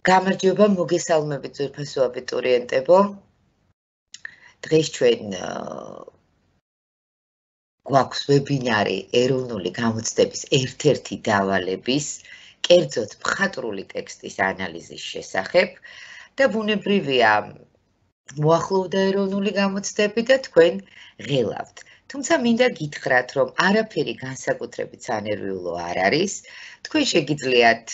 გამარჯობა, მოგესალმებით ძვირფასო აბიტურიენტებო. დღეს ჩვენ გვაქვს ვებინარი ეროვნული გამოცდების ერთ-ერთი დავალების, კერძოდ მხატვრული ტექსტის ანალიზის შესახებ და ბუნებრივია მოახლოვდა ეროვნული გამოცდები და თქვენ ღელავთ. თუმცა მინდა გითხრათ, რომ არაფერი განსაკუთრებით სანერვიულო არ არის. თქვენ შეგიძლიათ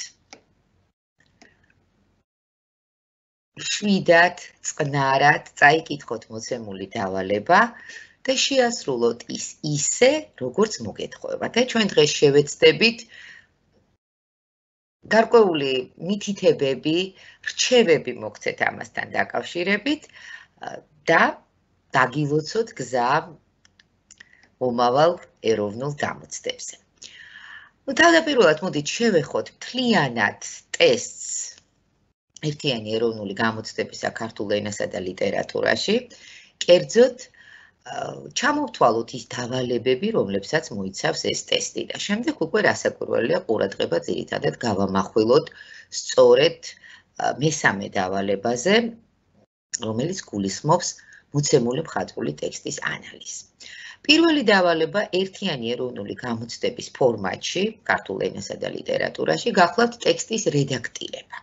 შვიდად, წყნარად წაიკითხოთ მოცემული დავალება და შეასრულოთ ის ისე, როგორც მოგეთხოვება. და ჩვენ დღეს შევეცდებით გარკვეული მითითებები, რჩევები მოგცეთ ამასთან დაკავშირებით და დაგილოცოთ გზა მომავალ ეროვნულ გამოცდებზე. თავდაპირველად მოდით შევეხოთ მთლიანად ტესტს ერთიანი ეროვნული გამოცდებისა ქართულ ენასა და ლიტერატურაში, კერძოდ ჩამოვთვალოთ ის დავალებები, რომლებსაც მოიცავს ეს ტესტი და შემდეგ უკვე რასაკვირველია ყურადღება ძირითადად გავამახვილოთ სწორედ მესამე დავალებაზე, რომელიც გულისხმობს მოცემული მხატვრული ტექსტის ანალიზს. პირველი დავალება ერთიანი ეროვნული გამოცდების ფორმატში, ქართულ ენასა და ლიტერატურაში, გახლავთ ტექსტის რედაქტირება.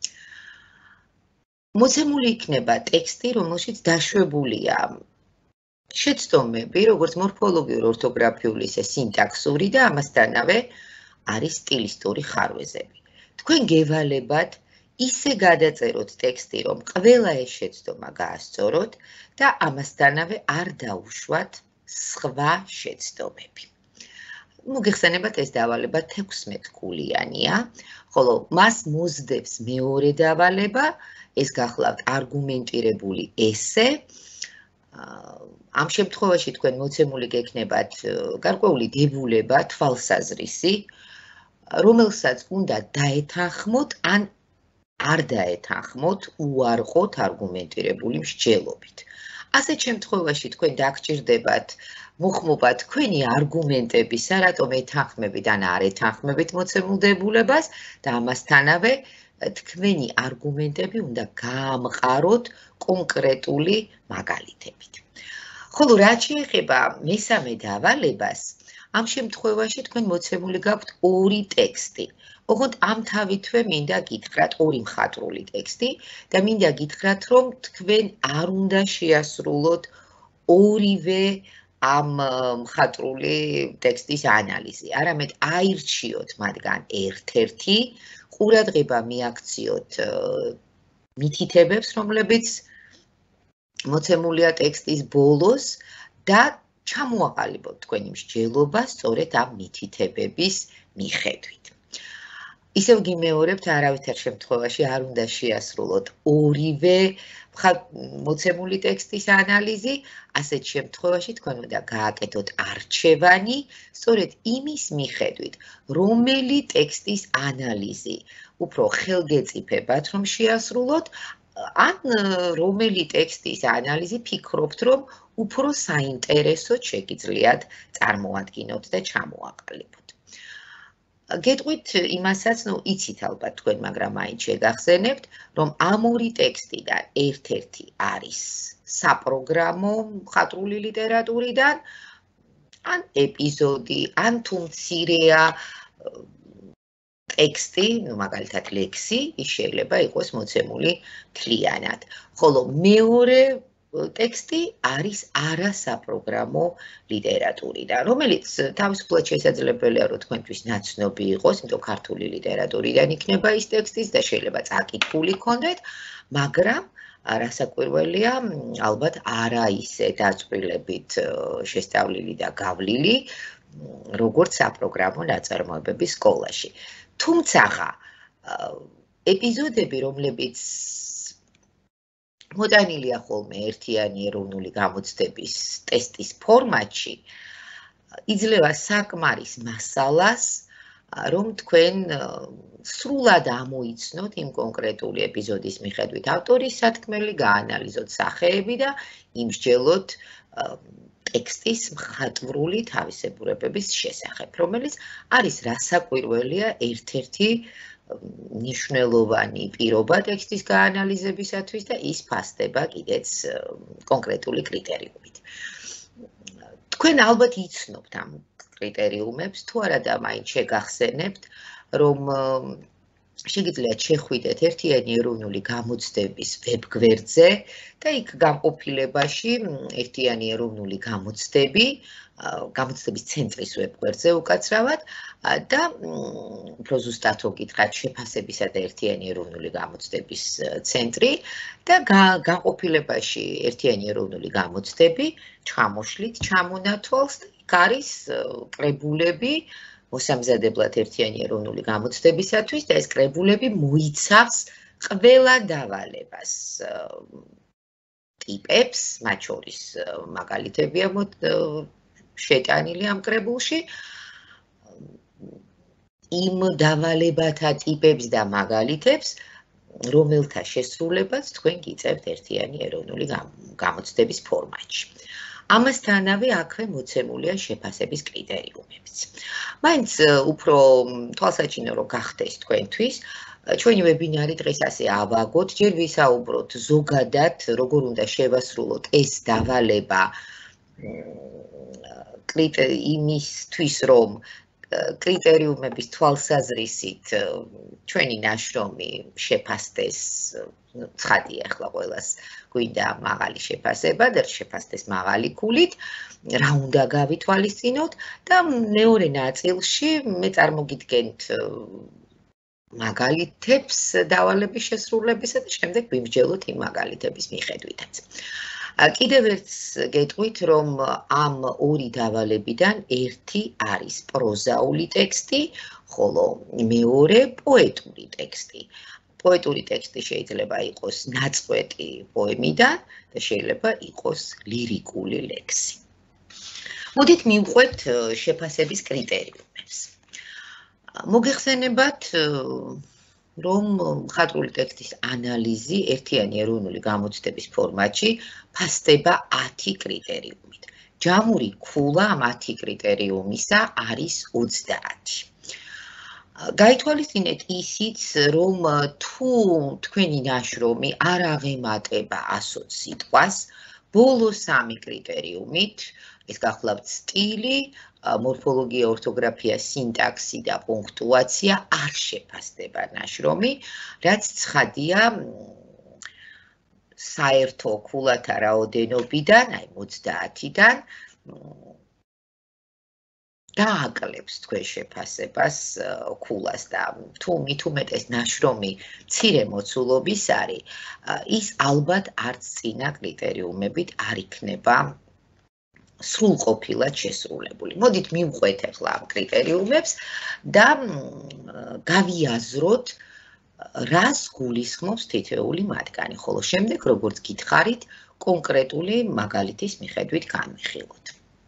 მოცემული იქნება ტექსტი, რომელშიც დაშვებულია შეცდომები, როგორც მორფოლოგიურ, ორთოგრაფიული, ისე სინტაქსური და ამასთანავე არის სტილისტური ხარვეზები. თქვენ გევალებათ ისე გადაწეროთ ტექსტი, რომ ყველა ეს შეცდომა გაასწოროთ და ამასთანავე არ დაუშვათ სხვა შეცდომები. მოგეხსენებათ, ეს დავალება 16 გულიანია, ხოლო მას მოსდევს მეორე დავალება, ეს გახლავთ არგუმენტირებული ესე. ამ შემთხვევაში თქვენ მოცემული გექნებათ გარკვეული დებულება, თვალსაზრისი, რომელსაც უნდა დაეთანხმოთ ან არ დაეთანხმოთ უარყოთ არგუმენტირებული მსჯელობით. ასეთ შემთხვევაში თქვენ დაგჭირდებათ მოხმობა თქვენი არგუმენტებისა, რატომ ეთანხმებით ან არ ეთანხმებით მოცემულ დებულებას და ამასთანავე თქვენი არგუმენტები უნდა გაამყაროთ კონკრეტული მაგალითებით. ხოლო რაც შეეხება მესამე დავალებას, ამ შემთხვევაში თქვენ მოცემული გაქვთ ორი ტექსტი. ოღონდ ამ თავითვე მინდა გითხრათ ორი მხატვრული ტექსტი და მინდა გითხრათ, რომ თქვენ არ უნდა შეასრულოთ ორივე ამ მხატვრული ტექსტის ანალიზი, არამედ აირჩიოთ მათგან ერთ-ერთი, ყურადღება მიაქციოთ მითითებებს, რომლებიც მოცემულია ტექსტის ბოლოს და ჩამოაყალიბოთ თქვენი მსჯელობა სწორედ ამ მითითებების მიხედვით. ისევ გიმეორებთ, არავითარ შემთხვევაში არ უნდა შეასრულოთ ორივე მოცემული ტექსტის ანალიზი, ასეთ შემთხვევაში თქვენ უნდა გააკეთოთ არჩევანი, სწორედ იმის მიხედვით, რომელი ტექსტის ანალიზი უფრო ხელგეწიფებათ, რომ შეასრულოთ, ან რომელი ტექსტის ანალიზი ფიქრობთ, რომ უფრო საინტერესოდ შეგიძლიათ წარმოადგინოთ და ჩამოაყალიბოთ. გეტყვით იმასაც, იცით ალბათ თქვენ, მაგრამ მაინც შეგახსენებთ, რომ ამ ორი ტექსტიდან ერთ-ერთი არის საპროგრამო მხატვრული ლიტერატურიდან, ან ეპიზოდი, ან თუ მცირეა ტექსტი, მაგალითად ლექსი, ის შეიძლება იყოს მოცემული მთლიანად. ხოლო მეორე ტექსტი არის არასაპროგრამო ლიტერატურიდან, რომელიც თავისუფლად შესაძლებელია, რომ თქვენთვის ნაცნობი იყოს, იმიტომ ქართული ლიტერატურიდან იქნება ის ტექსტიც და შეიძლება წაკითხული გქონდეთ, მაგრამ რასაკვირველია, ალბათ არა ისე დაწვრილებით შესწავლილი და გავლილი, როგორც საპროგრამო ნაწარმოებების სკოლაში. თუმცა ეპიზოდები, რომლებიც მოტანილია ხოლმე ერთიანი ეროვნული გამოცდების ტესტის ფორმატში, იძლევა საკმარის მასალას, რომ თქვენ სრულად ამოიცნოთ იმ კონკრეტული ეპიზოდის მიხედვით ავტორის სათქმელი, გაანალიზოთ სახეები და იმსჯელოთ ტექსტის მხატვრული თავისებურებების შესახებ, რომელიც არის რასაკვირველია ერთ-ერთი მნიშვნელოვანი პირობა ტექსტის გაანალიზებისათვის და ის ფასდება კიდეც კონკრეტული კრიტერიუმით. თქვენ ალბათ იცნობთ ამ კრიტერიუმებს, თუ არა და მაინც შეგახსენებთ, რომ შეგიძლიათ შეხვიდეთ ერთიანი ეროვნული გამოცდების ვებგვერდზე და იქ გამყოფილებაში ერთიანი ეროვნული გამოცდების ცენტრის ვებგვერდზე უკაცრავად და უფრო ზუსტად რო გითხრათ შეფასებისა და ერთიანი ეროვნული გამოცდების ცენტრი და განყოფილებაში ერთიანი ეროვნული გამოცდები ჩამოშლით ჩამონათვალს და იქ არის კრებულები მოსამზადებლად ერთიანი ეროვნული გამოცდებისათვის და ეს კრებულები მოიცავს ყველა დავალებას ტიპებს, მათ შორის მაგალითებია შეტანილი ამ კრებულში, იმ დავალებათა ტიპებს და მაგალითებს, რომელთა შესრულებაც თქვენ გიწევთ ერთიანი ეროვნული გამოცდების ფორმატში. ამასთანავე აქვე მოცემულია შეფასების კრიტერიუმებიც. მაინც უფრო თვალსაჩინო რომ გახდეს თქვენთვის, ჩვენი ვებინარი დღეს ასე ავაგოთ, ჯერ ვისაუბროთ ზოგადად, როგორ უნდა შევასრულოთ ეს დავალება იმისთვის, რომ კრიტერიუმების თვალსაზრისით ჩვენი ნაშრომი შეფასდეს, ცხადია ახლა ყველას გვინდა მაღალი შეფასება და შეფასდეს მაღალი ქულით, რა უნდა გავითვალისწინოთ და მეორე ნაწილში მე წარმოგიდგენთ მაგალითებს დავალების შესრულებისა და შემდეგ ვიმსჯელოთ იმ მაგალითების მიხედვითაც. კიდევ ერთს გეტყვით, რომ ამ ორი დავალებიდან ერთი არის პროზაული ტექსტი, ხოლო მეორე პოეტური ტექსტი. პოეტური ტექსტი შეიძლება იყოს ნაწყვეტი პოემიდან და შეიძლება იყოს ლირიკული ლექსი. მოდით მივყვეთ შეფასების კრიტერიუმებს. მოგეხსენებათ, რომ მხატვრული ტექსტის ანალიზი ერთიანი ეროვნული გამოცდების ფორმატში ფასდება 10 კრიტერიუმით. ჯამური ქულა ამ 10 კრიტერიუმისა არის 30. გაითვალისწინეთ ისიც, რომ თუ თქვენი ნაშრომი არ აღემატება 120 სიტყვას, ბოლო 3 კრიტერიუმით, ეს გახლავთ სტილი, მორფოლოგია, ორთოგრაფია, სინტაქსი და პუნქტუაცია არ შეფასდება ნაშრომი, რაც ცხადია საერთო ქულათა რაოდენობიდან, აი 30-დან დააკლებს თქვენ შეფასებას ქულას და თუ მით უმეტეს ნაშრომი მცირე მოცულობის არის, ის ალბათ არც წინა კრიტერიუმებით არ იქნება სრულყოფილად შესრულებული. მოდით მივყვეთ ახლა ამ კრიტერიუმებს და გავიაზროთ, რას გულისხმობს თითოეული მათგანი, ხოლო შემდეგ, როგორც გითხარით, კონკრეტული მაგალითის მიხედვით განვიხილოთ.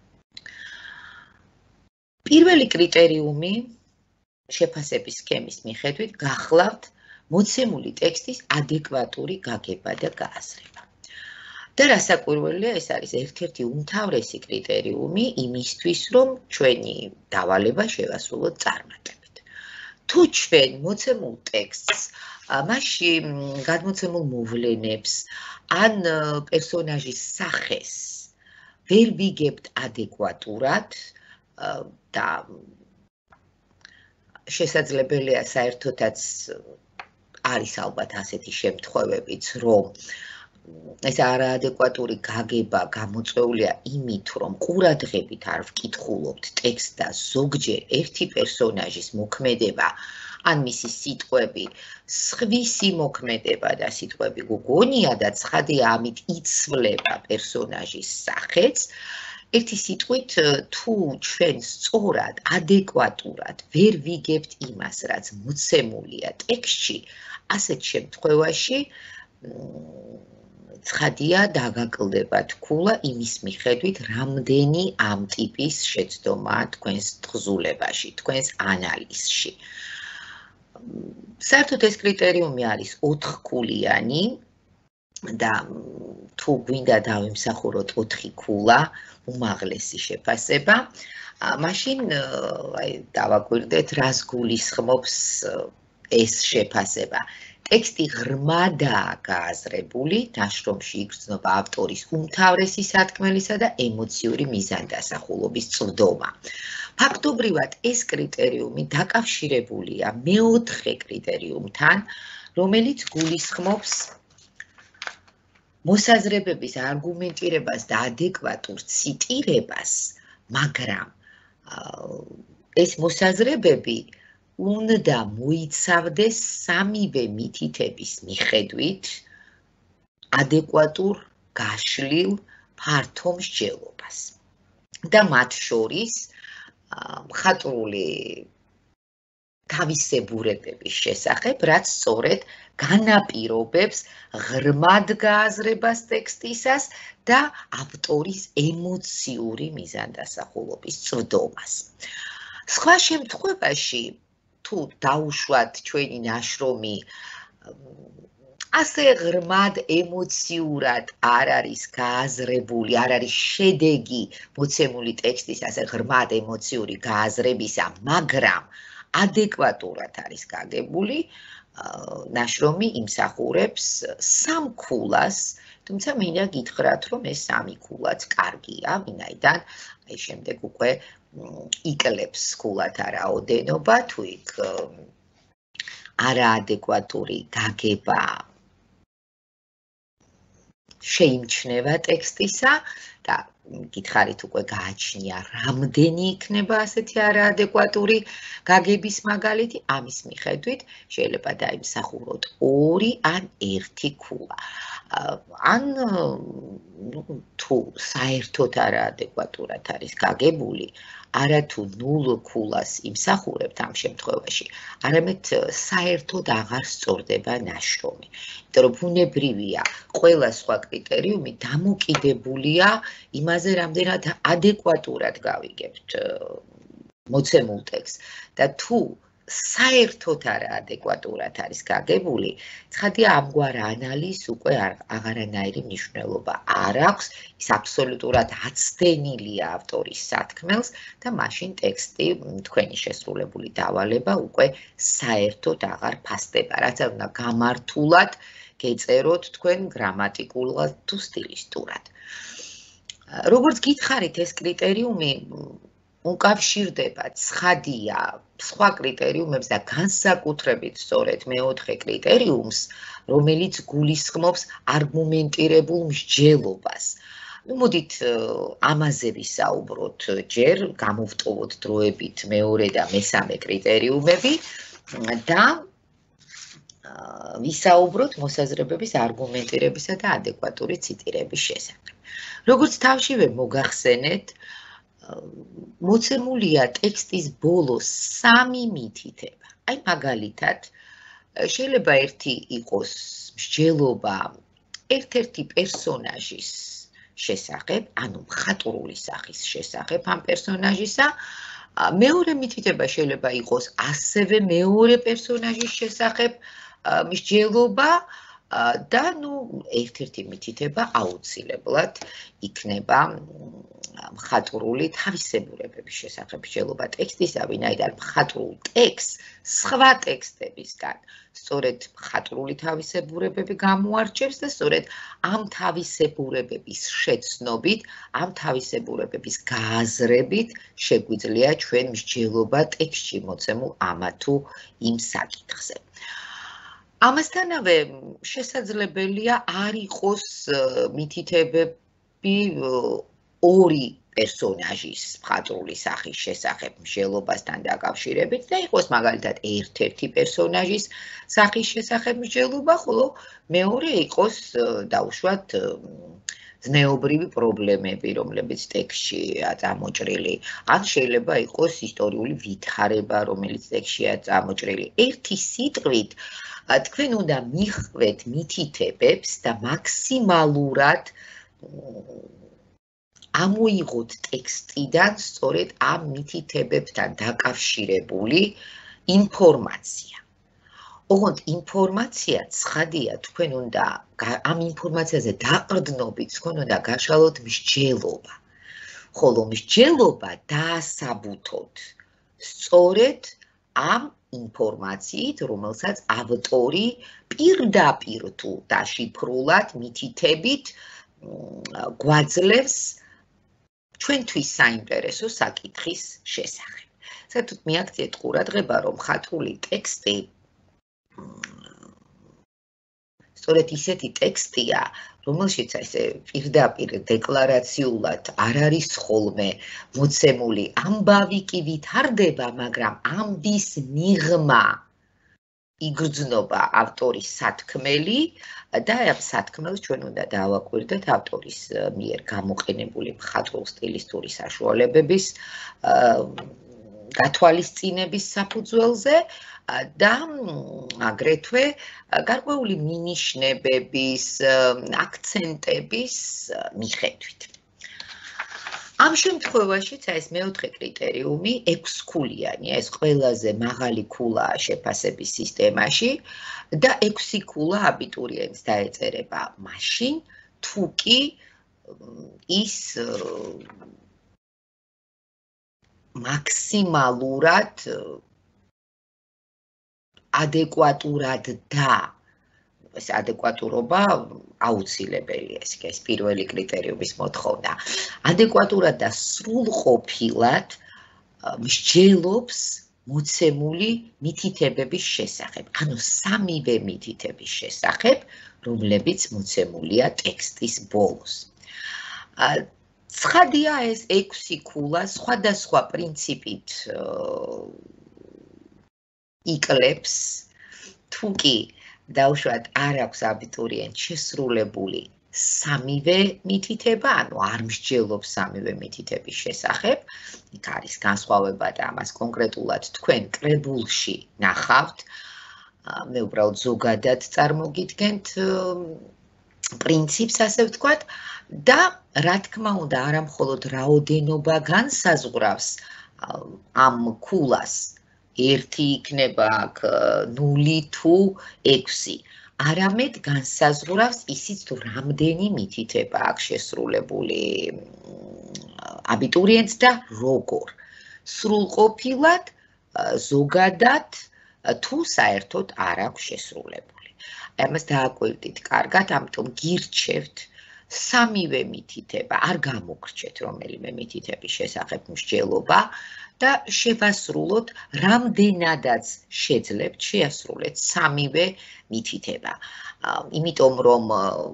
პირველი კრიტერიუმი შეფასების სქემის მიხედვით გახლავთ მოცემული ტექსტის ადეკვატური გაგება და გააზრება. და რასაკვირველია, ეს არის ერთ-ერთი უმთავრესი კრიტერიუმი იმისთვის, რომ ჩვენი დავალება შევასრულოთ წარმატებით. თუ ჩვენ მოცემულ ტექსტს, მასში გადმოცემულ მოვლენებს ან პერსონაჟის სახეს ვერ ვიგებთ ადეკვატურად და შესაძლებელია საერთოდაც არის ალბათ ასეთი შემთხვევებიც, რომ ეს არაადეკვატური გაგება გამოწვეულია იმით, რომ ყურადღებით არ ვკითხულობთ ტექსტს და ზოგჯერ ერთი პერსონაჟის მოქმედება ან მისი სიტყვები, სხვისი მოქმედება და სიტყვები გგონია და ცხადია ამით იცვლება პერსონაჟის სახეც, ერთი სიტყვით თუ ჩვენ სწორად, ადეკვატურად ვერ ვიგებთ იმას, რაც მოცემულია ტექსტში, ასეთ შემთხვევაში ცხადია დაგაკლდება თქულა იმის მიხედვით, რამდენი ამ ტიპის შეცდომაა თქვენს თხზულებაში, თქვენს ანალიზში. საერთოდ ეს კრიტერიუმი არის 4-ქულიანი და თუ გვინდა დავიმსახუროთ 4 ქულა, უმაღლესი შეფასება, მაშინ დავაკვირდეთ, რას გულისხმობს ეს შეფასება. ტექსტი ღრმადაა გააზრებული, ნაშრომში იგრძნობა ავტორის უმთავრესი სათქმელისა და ემოციური მიზანდასახულობის წვდომა. ფაქტობრივად ეს კრიტერიუმი დაკავშირებულია მეოთხე კრიტერიუმთან, რომელიც გულისხმობს მოსაზრებების არგუმენტირებას და ადეკვატურ ციტირებას, მაგრამ ეს მოსაზრებები უნდა მოიცავდეს სამივე მითითების მიხედვით ადეკვატურ გაშლილ ფართო მსჯელობას. და მათ შორის მხატვრული თავისებურებების შესახებ, რაც სწორედ განაპირობებს ღრმად გააზრებას ტექსტისას და ავტორის ემოციური მიზანდასახულობის წვდომას. სხვა შემთხვევაში, თუ დაუშვათ ჩვენი ნაშრომი ასე ღრმად ემოციურად არ არის გააზრებული, არ არის შედეგი მოცემული ტექსტის ასე ღრმად ემოციური გააზრებისა, მაგრამ ადეკვატურად არის გაგებული, ნაშრომი იმსახურებს სამ ქულას, თუმცა მინდა გითხრათ, რომ ეს სამი ქულაც კარგია, ვინაიდან აი შემდეგ უკვე იკლებს ქულათა რაოდენობა, თუ იქ არაადეკვატური გაგება შეიმჩნევა ტექსტისა და გითხარით უკვე გააჩნია რამდენი იქნება ასეთი არაადეკვატური გაგების მაგალითი, ამის მიხედვით შეიძლება დაიმსახუროთ 2 ან 1 ქულა. ან თუ საერთოდ არაადეკვატურად არის გაგებული, არა თუ 0 ქულას იმსახურებთ ამ შემთხვევაში, არამედ საერთოდ აღარ სწორდება ნაშრომი. იმიტომ რომ ბუნებრივია, ყველა სხვა კრიტერიუმი დამოკიდებულია იმაზე, რამდენად ადეკვატურად გავიგებთ მოცემულ ტექსტს და თუ საერთოდ არაადეკვატურად არის გაგებული, ცხადია ამგვარ ანალიზს უკვე აღარანაირი მნიშვნელობა არ აქვს, ის აბსოლუტურად აცდენილია ავტორის სათქმელს და მაშინ ტექსტი თქვენი შესრულებული დავალება უკვე საერთოდ აღარ ფასდება, რაც უნდა გამართულად გეწეროთ თქვენ გრამატიკულად თუ სტილისტურად. როგორც გითხარით, ეს კრიტერიუმი უკავშირდება ცხადია სხვა კრიტერიუმებს და განსაკუთრებით სწორედ მეოთხე კრიტერიუმს, რომელიც გულისხმობს არგუმენტირებულ მსჯელობას. მოდით ამაზე ვისაუბროთ ჯერ, გამოვტოვოთ დროებით მეორე და მესამე კრიტერიუმები და ვისაუბროთ მოსაზრებების არგუმენტირებისა და ადეკვატური ციტირების შესახებ. როგორც თავშივე მოგახსენეთ, მოცემულია ტექსტის ბოლოს 3 მითითება. აი მაგალითად, შეიძლება ერთი იყოს მსჯელობა ერთ-ერთი პერსონაჟის შესახებ, ანუ მხატვრული სახის შესახებ ამ პერსონაჟისა, მეორე მითითება შეიძლება იყოს ასევე მეორე პერსონაჟის შესახებ მსჯელობა და ერთ-ერთი მითითება აუცილებლად იქნება მხატვრული თავისებურებების შესახებ მსჯელობა ტექსტისა, ვინაიდან მხატვრულ ტექსტს სხვა ტექსტებისგან სწორედ მხატვრული თავისებურებები გამოარჩევს და სწორედ ამ თავისებურებების შეცნობით, ამ თავისებურებების გააზრებით შეგვიძლია ჩვენ მსჯელობა ტექსტში მოცემულ ამა თუ იმ საკითხზე. ამასთანავე შესაძლებელია არ იყოს მითითებები 2 პერსონაჟის მხატვრული სახის შესახებ მსჯელობასთან დაკავშირებით და იყოს მაგალითად ერთ-ერთი პერსონაჟის სახის შესახებ მსჯელობა, ხოლო მეორე იყოს დაუშვათ ზნეობრივი პრობლემები, რომლებიც ტექსტშია წამოჭრილი, ან შეიძლება იყოს ისტორიული ვითარება, რომელიც ტექსტშია წამოჭრილი. ერთი სიტყვით თქვენ უნდა მიხვდეთ მითითებებს და მაქსიმალურად ამოიღოთ ტექსტიდან სწორედ ამ მითითებებთან დაკავშირებული ინფორმაცია. ოღონდ ინფორმაცია ცხადია, თქვენ უნდა ამ ინფორმაციაზე დაყრდნობით, თქვენ უნდა გაშალოთ მსჯელობა. ხოლო მსჯელობა დაასაბუთოთ სწორედ ამ ინფორმაციით, რომელსაც ავტორი პირდაპირ თუ დაშიფრულად მითითებით გვაძლევს ჩვენთვის საინტერესო საკითხის შესახებ. საერთოდ მიაქციეთ ყურადღება, რომ ხატრული ტექსტი სწორედ ისეთი ტექსტია, რომელშიც ესე პირდაპირ დეკლარაციულად არ არის ხოლმე მოცემული ამბავი კი ვითარდება, მაგრამ ამბის მიღმა იგრძნობა ავტორის სათქმელი და ამ სათქმელს ჩვენ უნდა დავაკვირდეთ ავტორის მიერ გამოყენებული მხატვრულ სტილისტური საშუალებების გათვალისწინების საფუძველზე და აგრეთვე გარკვეული მინიშნებების, აქცენტების მიხედვით. ამ შემთხვევაშიც ეს მეოთხე კრიტერიუმი 6 ქულიანია, ეს ყველაზე მაღალი ქულაა შეფასების სისტემაში და 6 ქულა აბიტურიენტს დაეწერება მაშინ, თუ კი ის მაქსიმალურად ადეკვატურად და ეს ადეკვატურობა აუცილებელია, ეს პირველი კრიტერიუმის მოთხოვნა. ადეკვატურად და სრულყოფილად მსჯელობს მოცემული მითითებების შესახებ, ანუ სამივე მითითების შესახებ, რომლებიც მოცემულია ტექსტის ბოლოს. ცხადია ეს 6 ქულა სხვადასხვა პრინციპით იკლებს, თუ კი დავუშვათ არ აქვს აბიტურიენტს შესრულებული სამივე მითითება, ანუ არ მსჯელობს სამივე მითითების შესახებ, იქ არის განსხვავება და ამას კონკრეტულად თქვენ კრებულში ნახავთ. მე უბრალოდ ზოგადად წარმოგიდგენთ პრინციპს, ასე ვთქვათ, და რა თქმა უნდა, არა მხოლოდ რაოდენობა განსაზღვრავს ამ ქულას. 1 იქნება აქ 0 თუ 6. არამედ განსაზღვრავს ისიც თუ რამდენი მითითება აქვს შესრულებული აბიტურიენტს და როგორ. სრულყოფილად, ზოგადად თუ საერთოდ არ აქვს შესრულებული. ამას დააკვირდით კარგად, ამიტომ გირჩევთ სამივე მითითება, არ გამოგრჩეთ რომელიმე მითითების შესახებ მსჯელობა და შევასრულოთ რამდენადაც შეძლებთ შეასრულეთ სამივე მითითება. იმიტომ რომ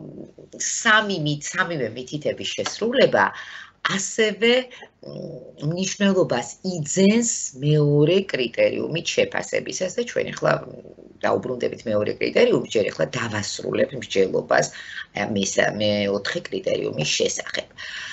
სამივე მითითების შესრულება ასევე მნიშვნელობას იძენს მეორე კრიტერიუმით შეფასებისას და ჩვენ ახლა დაუბრუნდებით მეორე კრიტერიუმს, ჯერ ახლა დავასრულებ მსჯელობას მეოთხე კრიტერიუმის შესახებ.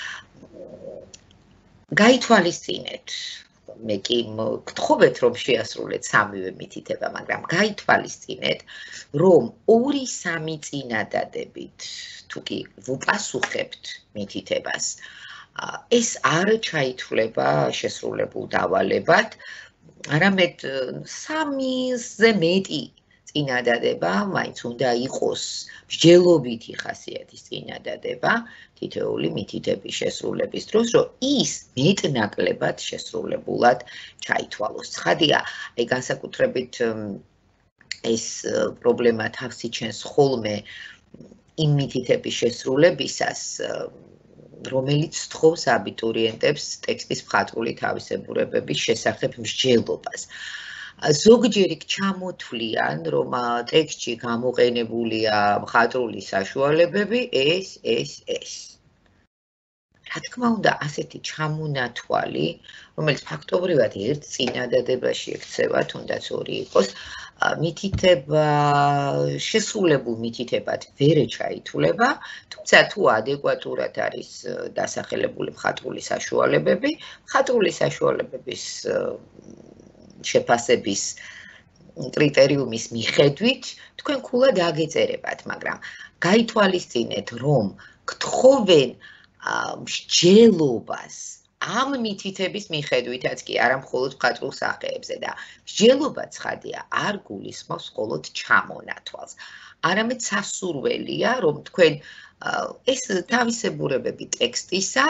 გაითვალისწინეთ, მე კი გთხოვეთ, რომ შეასრულეთ სამივე მითითება, მაგრამ გაითვალისწინეთ, რომ 2-3 წინადადებით, თუ კი ვუპასუხებთ მითითებას, ეს არ ჩაითვლება შესრულებულ დავალებად, არამედ 3-ზე მეტი წინადადება მაინც უნდა იყოს მსჯელობითი ხასიათის წინადადება თითოეული მითითების შესრულების დროს, რომ ის მეტნაკლებად შესრულებულად ჩაითვალოს. ცხადია, აი განსაკუთრებით ეს პრობლემა თავს იჩენს ხოლმე იმ მითითების შესრულებისას, რომელიც სთხოვს აბიტურიენტებს ტექსტის მხატვრული თავისებურებების შესახებ მსჯელობას. ზოგჯერ იქ ჩამოთვლიან, რომ ტექსტში გამოყენებულია მხატვრული საშუალებები, ეს. რა თქმა უნდა, ასეთი ჩამონათვალი, რომელიც ფაქტობრივად ერთ წინადადებაში ექცევა, თუნდაც 2 იყოს, მითითება შესრულებულ მითითებად ვერ ჩაითვლება, თუმცა თუ ადეკვატურად არის დასახელებული მხატვრული საშუალებები, მხატვრული საშუალებების შეფასების კრიტერიუმის მიხედვით თქვენ ქულა დაგეწერებათ, მაგრამ გაითვალისწინეთ, რომ გთხოვენ მსჯელობას ამ მითითების მიხედვითაც კი არა მხოლოდ მხატვრულ სახეებზე და მსჯელობა ცხადია არ გულისხმობს მხოლოდ ჩამონათვალს. არამედ სასურველია, რომ თქვენ ეს თავისებურებები ტექსტისა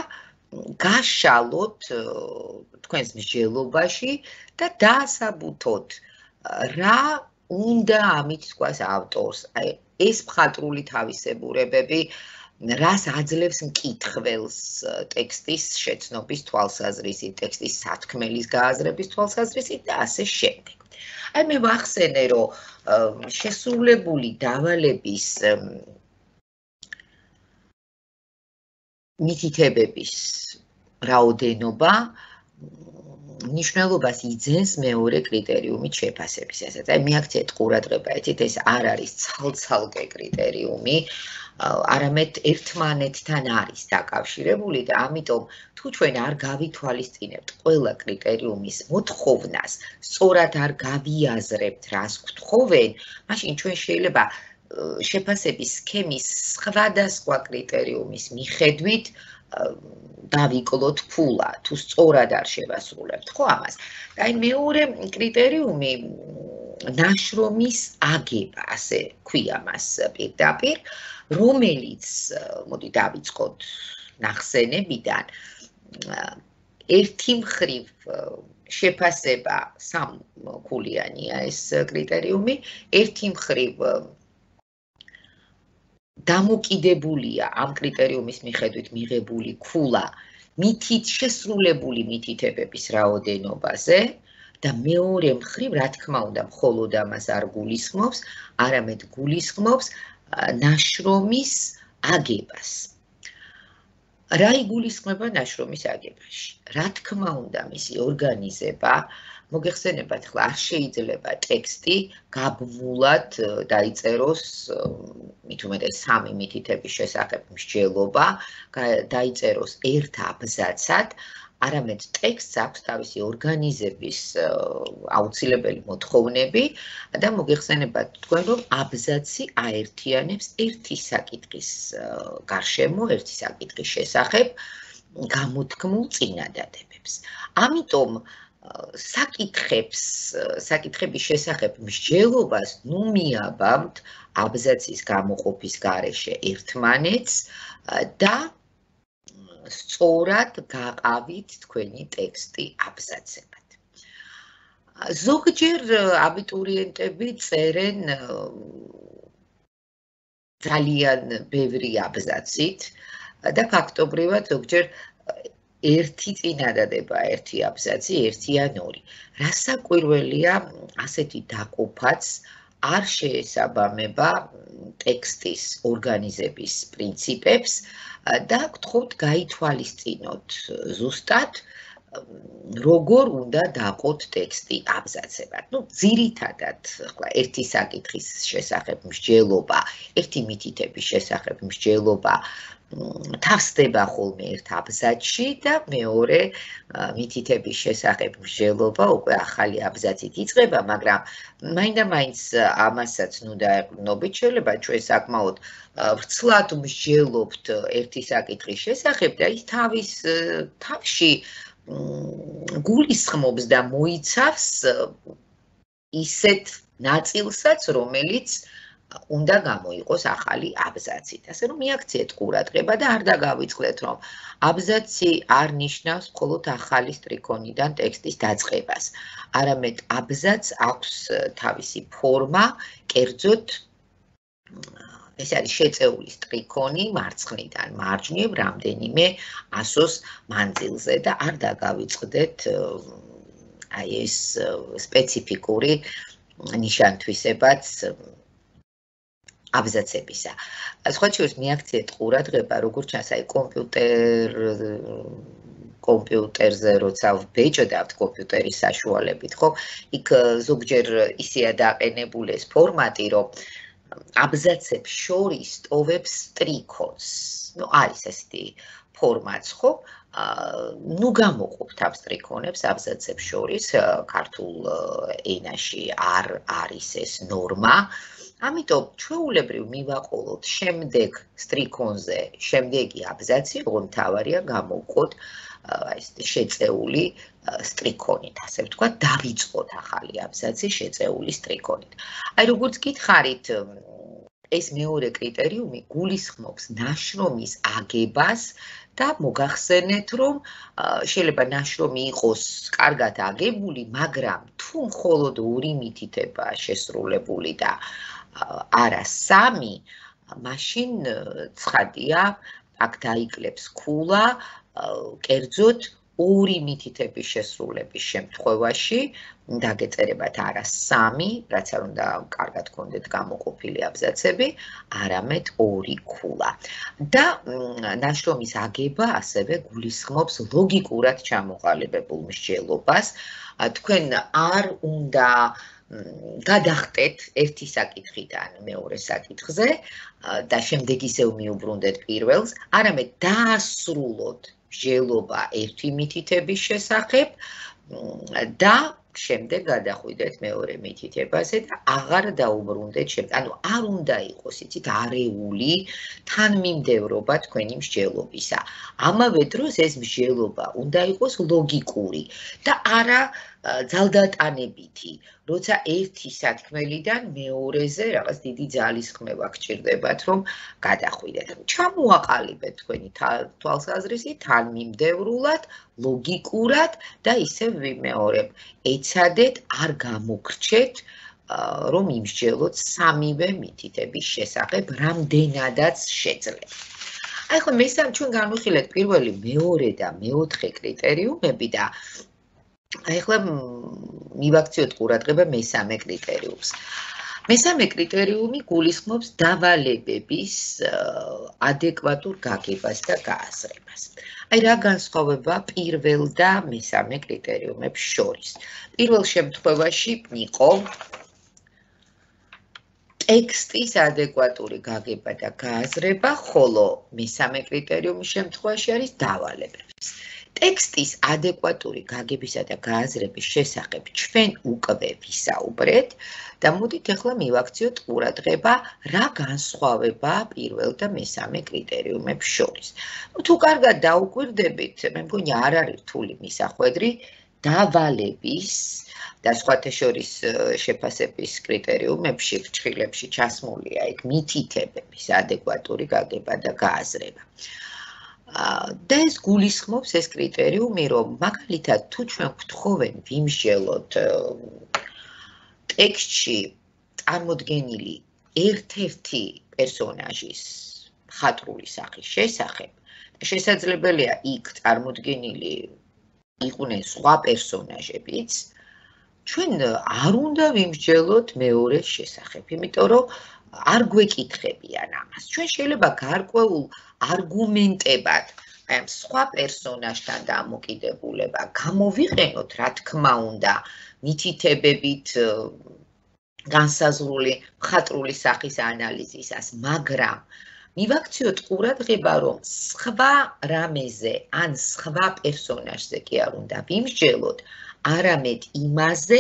გაშალოთ თქვენს მსჯელობაში და დაასაბუთოთ რა უნდა ამით თქვას ავტორს, აი ეს მხატვრული თავისებურებები რას აძლევს მკითხველს ტექსტის შეცნობის თვალსაზრისით, ტექსტის სათქმელის გააზრების თვალსაზრისით და ასე შემდეგ. აი მე ვახსენე, რომ შესრულებული დავალების მითითებების რაოდენობა მნიშვნელობას იძენს მეორე კრიტერიუმით შეფასების. ესეც აი მიაქციეთ ყურადღება, იცით ეს არ არის ცალ-ცალკე კრიტერიუმი, არამედ ერთმანეთთან არის დაკავშირებული და ამიტომ თუ ჩვენ არ გავითვალისწინებთ ყველა კრიტერიუმის მოთხოვნას, სწორად არ გავიაზრებთ რას გვთხოვენ, მაშინ ჩვენ შეიძლება შეფასების სქემის სხვადასხვა კრიტერიუმის მიხედვით დავიკლოთ ფულა, თუ სწორად არ შევასრულებთ, ხო ამას? აი მეორე კრიტერიუმი ნაშრომის აგება, ასე ქვია მას პირდაპირ, რომელიც, მოდი დავიწყოთ ნახსენებიდან, ერთი მხრივ შეფასება სამქულიანია ეს კრიტერიუმი, ერთი მხრივ დამოკიდებულია ამ კრიტერიუმის მიხედვით მიღებული ქულა შესრულებული მითითებების რაოდენობაზე და მეორე მხრივ, რა თქმა უნდა, მხოლოდ ამას არ გულისხმობს, არამედ გულისხმობს ნაშრომის აგებას. რა იგულისხმება ნაშრომის აგებაში? რა თქმა უნდა, მისი ორგანიზება, მოგეხსენებათ, ხლა არ შეიძლება ტექსტი გაბმულად დაიწეროს, მით უმეტეს 3 მითითების შესახებ მსჯელობა, დაიწეროს ერთ აბზაცად, არამედ ტექსტს აქვს თავისი ორგანიზების აუცილებელი მოთხოვნები და მოგეხსენებათ თქვენ, რომ აბზაცი აერთიანებს ერთი საკითხის გარშემო, ერთი საკითხის შესახებ გამოთქმულ წინადადებებს. ამიტომ საკითხების შესახებ მსჯელობას ნუ მიაბავთ აბზაცის გამოყოფის გარეშე ერთმანეთს და სწორად გაყავით თქვენი ტექსტი აბზაცებად. ზოგჯერ აბიტურიენტები წერენ ძალიან ბევრი აბზაცით და ფაქტობრივად ზოგჯერ ერთი წინადადება, ერთი აბზაცი, ერთი ან ორი. რასაკვირველია, ასეთი დაყოფაც არ შეესაბამება ტექსტის ორგანიზების პრინციპებს და გთხოვთ გაითვალისწინოთ ზუსტად, როგორ უნდა დაყოთ ტექსტი აბზაცებად. ძირითადად, ხლა ერთი საკითხის შესახებ მსჯელობა, ერთი მითითების შესახებ მსჯელობა თავსდება ხოლმე ერთ აბზაცში და მეორე მითითების შესახებ მსჯელობა უკვე ახალი აბზაცით იწყება, მაგრამ მაინდა-მაინც ამასაც ნუ დაეყრდნობით, შეიძლება ჩვენ საკმაოდ ვრცლად მსჯელობთ ერთი საკითხის შესახებ და ის თავში გულისხმობს და მოიცავს ისეთ ნაწილსაც, რომელიც უნდა გამოიყოს ახალი აბზაცით. ასე რომ მიაქციეთ ყურადღება და არ დაგავიწყდეთ, რომ აბზაცი არ ნიშნავს მხოლოდ ახალი სტრიქონიდან ტექსტის დაწყებას. არამედ აბზაცს აქვს თავისი ფორმა, კერძოდ ეს არის შეწეული სტრიქონი მარცხნიდან მარჯვნივ რამდენიმე ასოს მანძილზე და არ დაგავიწყდეთ აი ეს სპეციფიკური ნიშანთვისებაც აბზაცებისა. სხვა შორის მიაქციეთ ყურადღება, როგორც ჩანს, აი კომპიუტერზე როცა ვბეჭდავთ კომპიუტერის საშუალებით, ხო? იქ ზოგჯერ ისეა დაყენებული ეს ფორმატი, რომ აბზაცებს შორის ტოვებს სტრიქონს. არის ესეთი ფორმაც, ხო? ნუ გამოყოფთ ამ სტრიქონებს აბზაცებს შორის, ქართულ ენაში არ არის ეს ნორმა. ამიტომ ჩვეულებრივ მივაყოლოთ შემდეგ სტრიქონზე შემდეგი აბზაცი, რომ მთავარია გამოვყოთ შეწეული სტრიქონით, ასე ვთქვათ, დავიწყოთ ახალი აბზაცი შეწეული სტრიქონით. აი როგორც გითხარით, ეს მეორე კრიტერიუმი გულისხმობს ნაშრომის აგებას და მოგახსენეთ, რომ შეიძლება ნაშრომი იყოს კარგად აგებული, მაგრამ თუ მხოლოდ 2 მითითებაა შესრულებული და არა 3, მაშინ ცხადია, აქ დაიკლებს ქულა, კერძოდ 2 მითითების შესრულების შემთხვევაში დაგეწერებათ არა 3, რაც არ უნდა კარგად გქონდეთ გამოყოფილი აბზაცები, არამედ 2 ქულა. და ნაშრომის აგება ასევე გულისხმობს ლოგიკურად ჩამოყალიბებულ მსჯელობას. თქვენ არ უნდა გადახტეთ ერთი საკითხიდან მეორე საკითხზე და შემდეგ ისევ მიუბრუნდეთ პირველს, არამედ დაასრულოთ მსჯელობა ერთი მითითების შესახებ და შემდეგ გადახვიდეთ მეორე მითითებაზე და აღარ დაუბრუნდეთ შემდეგ. ანუ არ უნდა იყოს, იცით, არეული თანმიმდევრობა თქვენი მსჯელობისა. ამავე დროს ეს მსჯელობა უნდა იყოს ლოგიკური და არა ძალდატანებითი, როცა ერთი სათქმელიდან მეორეზე რაღაც დიდი ძალისხმევა გჭირდებათ, რომ გადახვიდეთ. ჩამოაყალიბეთ თქვენი თვალსაზრისი თანმიმდევრულად, ლოგიკურად და ისევ ვიმეორებ, ეცადეთ არ გამოგრჩეთ, რომ იმსჯელოთ 3-ვე მითითების შესახებ, რამდენადაც შეძლებ. აი ხო მესამე ჩვენ განვიხილეთ პირველი, მეორე და მეოთხე კრიტერიუმები და აი ახლა მივაქციოთ ყურადღება მესამე კრიტერიუმს. მესამე კრიტერიუმი გულისხმობს დავალებების ადეკვატურ გაგებას და გააზრებას. აი რა განსხვავება პირველ და მესამე კრიტერიუმებს შორის? პირველ შემთხვევაში იყო ტექსტის ადეკვატური გაგება და გააზრება, ხოლო მესამე კრიტერიუმის შემთხვევაში არის დავალებების. ტექსტის ადეკვატური გაგებისა და გააზრების შესახებ ჩვენ უკვე ვისაუბრეთ და მოდით ახლა მივაქციოთ ყურადღება, რა განსხვავებაა პირველ და მესამე კრიტერიუმებს შორის. თუ კარგად დაუკვირდებით, მე მგონი არ არის რთული მისახვედრი დავალების და სხვათა შორის შეფასების კრიტერიუმებში, ფრჩხილებში ჩასმულია იქ მითითებების ადეკვატური გაგება და გააზრება. და ეს გულისხმობს ეს კრიტერიუმი, რომ მაგალითად თუ ჩვენ გვთხოვენ ვიმსჯელოთ ტექსტში წარმოდგენილი ერთ-ერთი პერსონაჟის მხატვრული სახის შესახებ, შესაძლებელია იქ წარმოდგენილი იყვნენ სხვა პერსონაჟებიც, ჩვენ არ უნდა ვიმსჯელოთ მეორეს შესახებ, იმიტომ რომ არ გვეკითხებიან ამას. ჩვენ შეიძლება გარკვეულ არგუმენტებად აი ამ სხვა პერსონაჟთან დამოკიდებულება გამოვიყენოთ, რა თქმა უნდა, მითითებებით განსაზღვრული მხატვრული სახის ანალიზისას, მაგრამ მივაქციოთ ყურადღება, რომ სხვა რამეზე ან სხვა პერსონაჟზე კი არ უნდა ვიმსჯელოთ, არამედ იმაზე,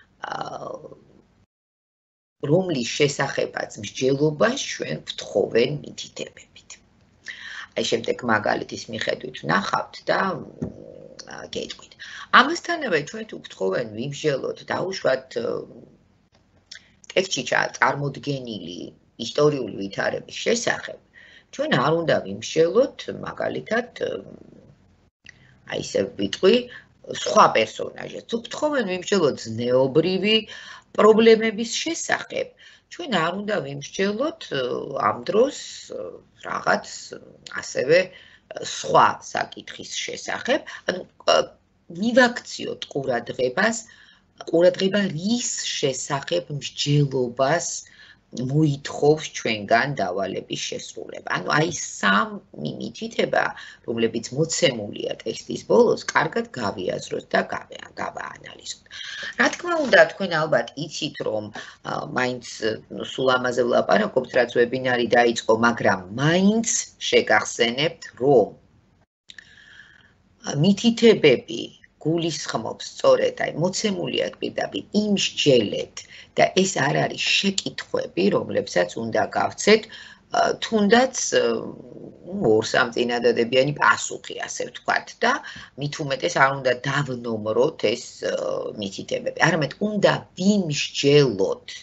რომლის შესახებაც მსჯელობას ჩვენ ვთხოვენ მითითებებით. აი შემდეგ მაგალითის მიხედვით ვნახავთ და გეტყვით. ამასთანავე ჩვენ თუ ვთხოვენ ვიმსჯელოთ დაუშვათ ტექსტში წარმოდგენილი ისტორიული ვითარების შესახებ, ჩვენ არ უნდა ვიმსჯელოთ მაგალითად აი ესე ვიტყვი სხვა პერსონაჟებს. თუ ვთხოვენ ვიმსჯელოთ ზნეობრივი პრობლემების შესახებ, ჩვენ არ უნდა ვიმსჯელოთ ამ დროს რაღაც ასევე სხვა საკითხის შესახებ, ანუ მივაქციოთ ყურადღება რის შესახებ მსჯელობას მოითხოვს ჩვენგან დავალების შესრულება. ანუ აი 3 მითითება, რომლებიც მოცემულია ტექსტის ბოლოს, კარგად გავიაზროთ და გავაანალიზოთ. რა თქმა უნდა, თქვენ ალბათ იცით, რომ მაინც სულ ამაზე ვლაპარაკობთ, რაც ვებინარი დაიწყო, მაგრამ მაინც შეგახსენებთ, რომ მითითებები გულისხმობს სწორედ აი მოცემულია პირდაპირ იმ მსჯელეთ და ეს არ არის შეკითხვები, რომლებსაც უნდა გავცეთ, თუნდაც 2-3 წინადადებიანი პასუხი, ასე ვთქვათ და მით უმეტეს არ უნდა დავნომროთ ეს მითითებები, არამედ უნდა ვიმსჯელოთ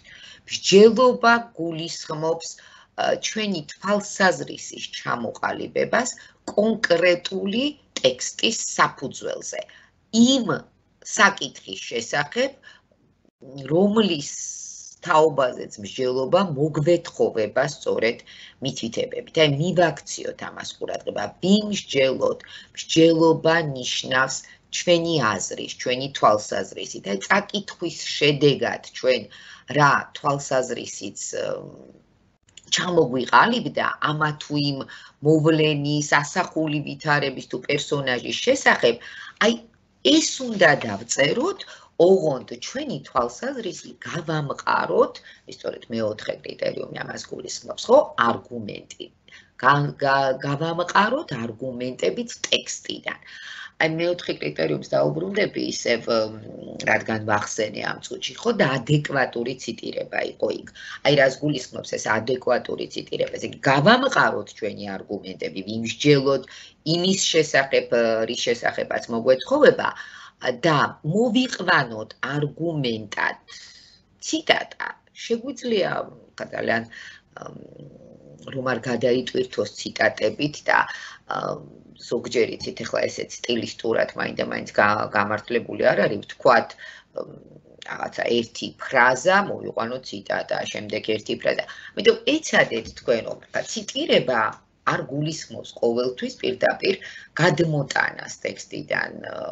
მსჯელობა გულისხმობს ჩვენი თვალსაზრისის ჩამოყალიბებას კონკრეტული ტექსტის საფუძველზე. იმ საკითხის შესახებ, რომლის თაობაზეც მსჯელობა მოგვეთხოვება სწორედ მითითებებით. აი მივაქციოთ ამას ყურადღება. ვიმსჯელოთ, მსჯელობა ნიშნავს ჩვენი აზრის, ჩვენი თვალსაზრისით. აი წაკითხვის შედეგად ჩვენ რა თვალსაზრისით ჩამოგვიყალიბდა ამა თუ იმ მოვლენის, ასახული ვითარების თუ პერსონაჟის შესახებ, აი ეს უნდა დავწეროთ, ოღონდ ჩვენი თვალსაზრისი გავამყაროთ, სწორედ მეოთხე კრიტერიუმი ამას გულისხმობს, ხო, არგუმენტი. გავამყაროთ არგუმენტებით ტექსტიდან. აი მეოთხე კრიტერიუმს დაუბრუნდები ისევ, რადგან ვახსენე ამ წუთში, ხო, და ადეკვატური ციტირება იყო იქ. აი რას გულისხმობს ეს ადეკვატური ციტირება, ესე იგი გავამყაროთ ჩვენი არგუმენტები, ვიმსჯელოთ იმის შესახებ, რის შესახებაც მოგვეთხოვება და მოვიყვანოთ არგუმენტად ციტატა. შეგვიძლია ძალიან რომ არ გადაიტვირთოს ციტატებით და ზოგჯერ იცით ახლა ესეც სტილისტურად მაინდა-მაინც გამართლებული არ არის, ვთქვათ რაღაცა ერთი ფრაზა, მოვიყვანოთ ციტატა, შემდეგ ერთი ფრაზა. ამიტომ ეცადეთ თქვენ რომ ციტირება არ გულისხმობს ყოველთვის პირდაპირ გადმოტანას ტექსტიდან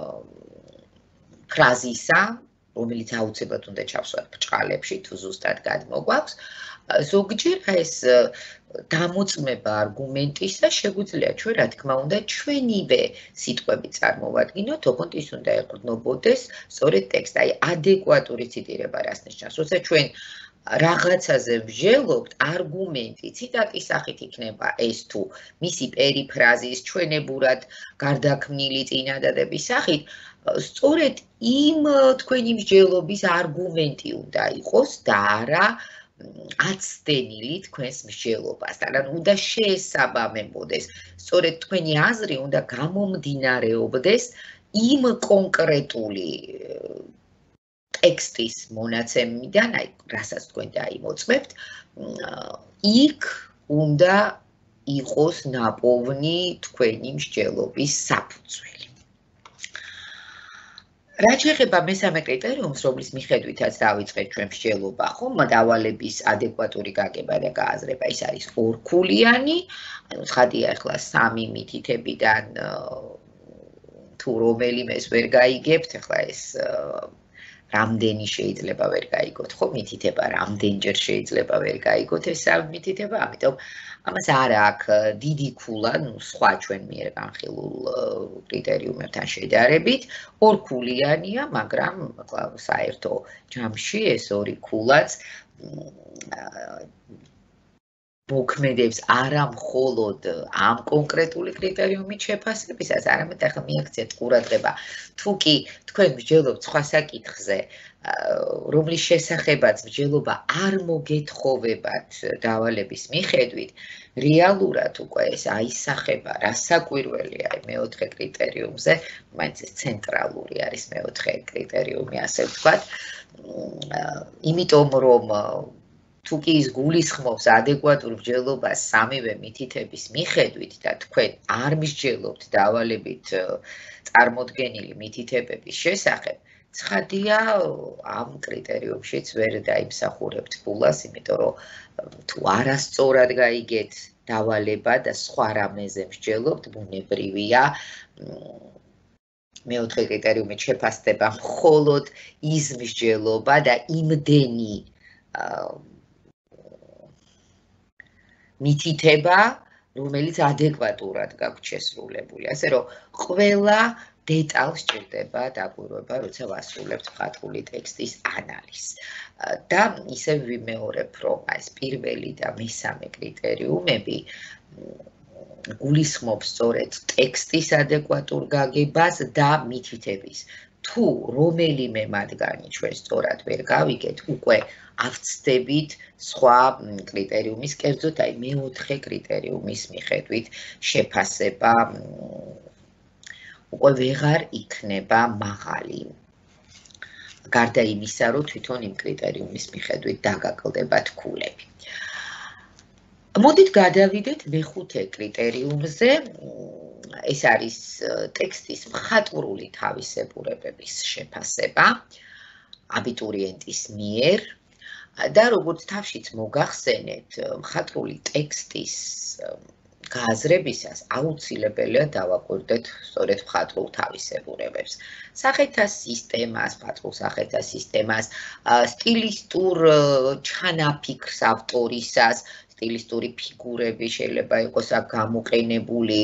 ფრაზისა, რომელიც აუცილებლად უნდა ჩავსვათ ბრჭყალებში თუ ზუსტად გადმოგვაქვს. ზოგჯერ ეს დამოწმება არგუმენტისა შეგვიძლია ჩვენ რა თქმა უნდა ჩვენივე სიტყვები წარმოვადგინოთ, ოღონდ ის უნდა ეყრდნობოდეს სწორედ ტექსტ. აი ადეკვატური ციტირება რას ნიშნავს? როცა ჩვენ რაღაცაზე ვსჯელობთ, არგუმენტი ციტატის სახით იქნება ეს თუ მისი პერიფრაზის ჩვენებურად გარდაქმნილი წინადადების სახით, სწორედ იმ თქვენი მსჯელობის არგუმენტი უნდა იყოს და არა აცდენილი თქვენს მსჯელობასთან. ანუ უნდა შეესაბამებოდეს, სწორედ თქვენი აზრი უნდა გამომდინარეობდეს იმ კონკრეტული ტექსტის მონაცემიდან, აი რასაც თქვენ დაიმოწმებთ, იქ უნდა იყოს ნაპოვნი თქვენი მსჯელობის საფუძველი. რაც შეეხება მესამე კრიტერიუმს, რომლის მიხედვითაც დავიწყეთ ჩვენ მსჯელობა, ხომ, დავალების ადეკვატური გაგება და გააზრება, ის არის ორქულიანი, ანუ ცხადია ახლა სამი მითითებიდან თუ რომელიმეს ვერ გაიგებთ, ახლა ეს რამდენი შეიძლება ვერ გაიგოთ, ხო, მითითება რამდენჯერ შეიძლება ვერ გაიგოთ ეს სამი მითითება, ამიტომ ამას არ აქვს დიდი ქულა, ნუ სხვა ჩვენ მიერ განხილულ კრიტერიუმებთან შედარებით, ორქულიანია, მაგრამ საერთო ჯამში ეს ორი ქულაც მოქმედებს არა მხოლოდ ამ კონკრეტული კრიტერიუმით შეფასებისას, არამედ ახლა მიაქციეთ ყურადღება, თუ კი თქვენ მსჯელობთ სხვა საკითხზე, რომლის შესახებაც მსჯელობა არ მოგეთხოვებათ დავალების მიხედვით, რეალურად უკვე ეს აისახება რასაკვირველია მეოთხე კრიტერიუმზე, მაინც ეს ცენტრალური არის მეოთხე კრიტერიუმი, ასე ვთქვათ, იმიტომ რომ თუ კი ის გულისხმობს ადეკვატურ მსჯელობას სამივე მითითების მიხედვით და თქვენ არ მსჯელობთ დავალებით წარმოდგენილი მითითებების შესახებ, ცხადია ამ კრიტერიუმშიც ვერ დაიმსახურებთ ფულას, იმიტომ რომ თუ არასწორად გაიგეთ დავალება და სხვა რამეზე მსჯელობთ, ბუნებრივია მეოთხე კრიტერიუმით შეფასდება მხოლოდ ის მსჯელობა და იმდენი მითითება, რომელიც ადეკვატურად გაქვთ შესრულებული. ასე რომ ყველა დეტალს სჭირდება დაკვირვება, როცა ვასრულებთ მხატვრული ტექსტის ანალიზს. და ისევ ვიმეორებ, რომ ეს პირველი და მესამე კრიტერიუმები გულისხმობს სწორედ ტექსტის ადეკვატურ გაგებას და მითითების. თუ რომელიმე მათგანი ჩვენ სწორად ვერ გავიგეთ, უკვე ავწდებით სხვა კრიტერიუმის, კერძოდ აი მეოთხე კრიტერიუმის მიხედვით შეფასება უკვე ვეღარ იქნება მაღალი. გარდა იმისა, რომ თვითონ იმ კრიტერიუმის მიხედვით დაგაკლდება თქულები. მოდით გადავიდეთ მეხუთე კრიტერიუმზე. ეს არის ტექსტის მხატვრული თავისებურებების შეფასება აბიტურიენტის მიერ და როგორც თავშიც მოგახსენეთ, მხატვრული ტექსტის გააზრებისას აუცილებელია დავაკვირდეთ სწორედ მხატვრულ თავისებურებებს. სახეთა სისტემას, მხატვრულ სახეთა სისტემას, სტილისტურ ჩანაფიქრს ავტორისას, სტილისტური ფიგურები შეიძლება იყოს აქ გამოყენებული,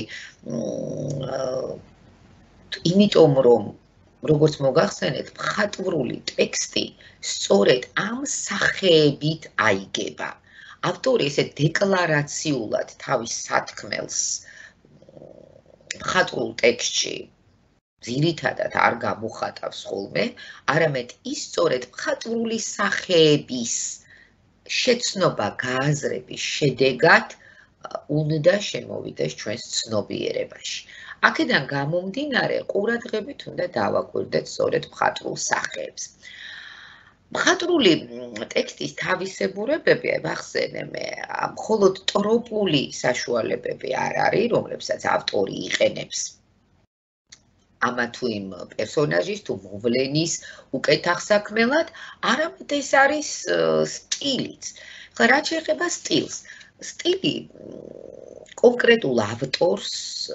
იმიტომ რომ როგორც მოგახსენეთ, მხატვრული ტექსტი სწორედ ამ სახეებით აიგება. ავტორი ესე დეკლარაციულად თავის სათქმელს მხატვრულ ტექსტში ძირითადად არ გამოხატავს ხოლმე, არამედ ის სწორედ მხატვრული სახეების შეცნობა გააზრების შედეგად უნდა შემოვიდეს ჩვენს ცნობიერებაში. აქედან გამომდინარე, ყურადღებით უნდა დავაკვირდეთ სწორედ მხატვრულ სახეებს. მხატვრული ტექსტის თავისებურებები, ვახსენე მე, მხოლოდ ტროპული საშუალებები არ არის, რომლებსაც ავტორი იყენებს ამა თუ იმ პერსონაჟის თუ მოვლენის უკეთ აღსაქმელად, არამედ ეს არის სტილიც. ხა რაც შეეხება სტილს, სტილი კონკრეტულ ავტორს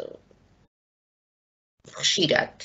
ხშირად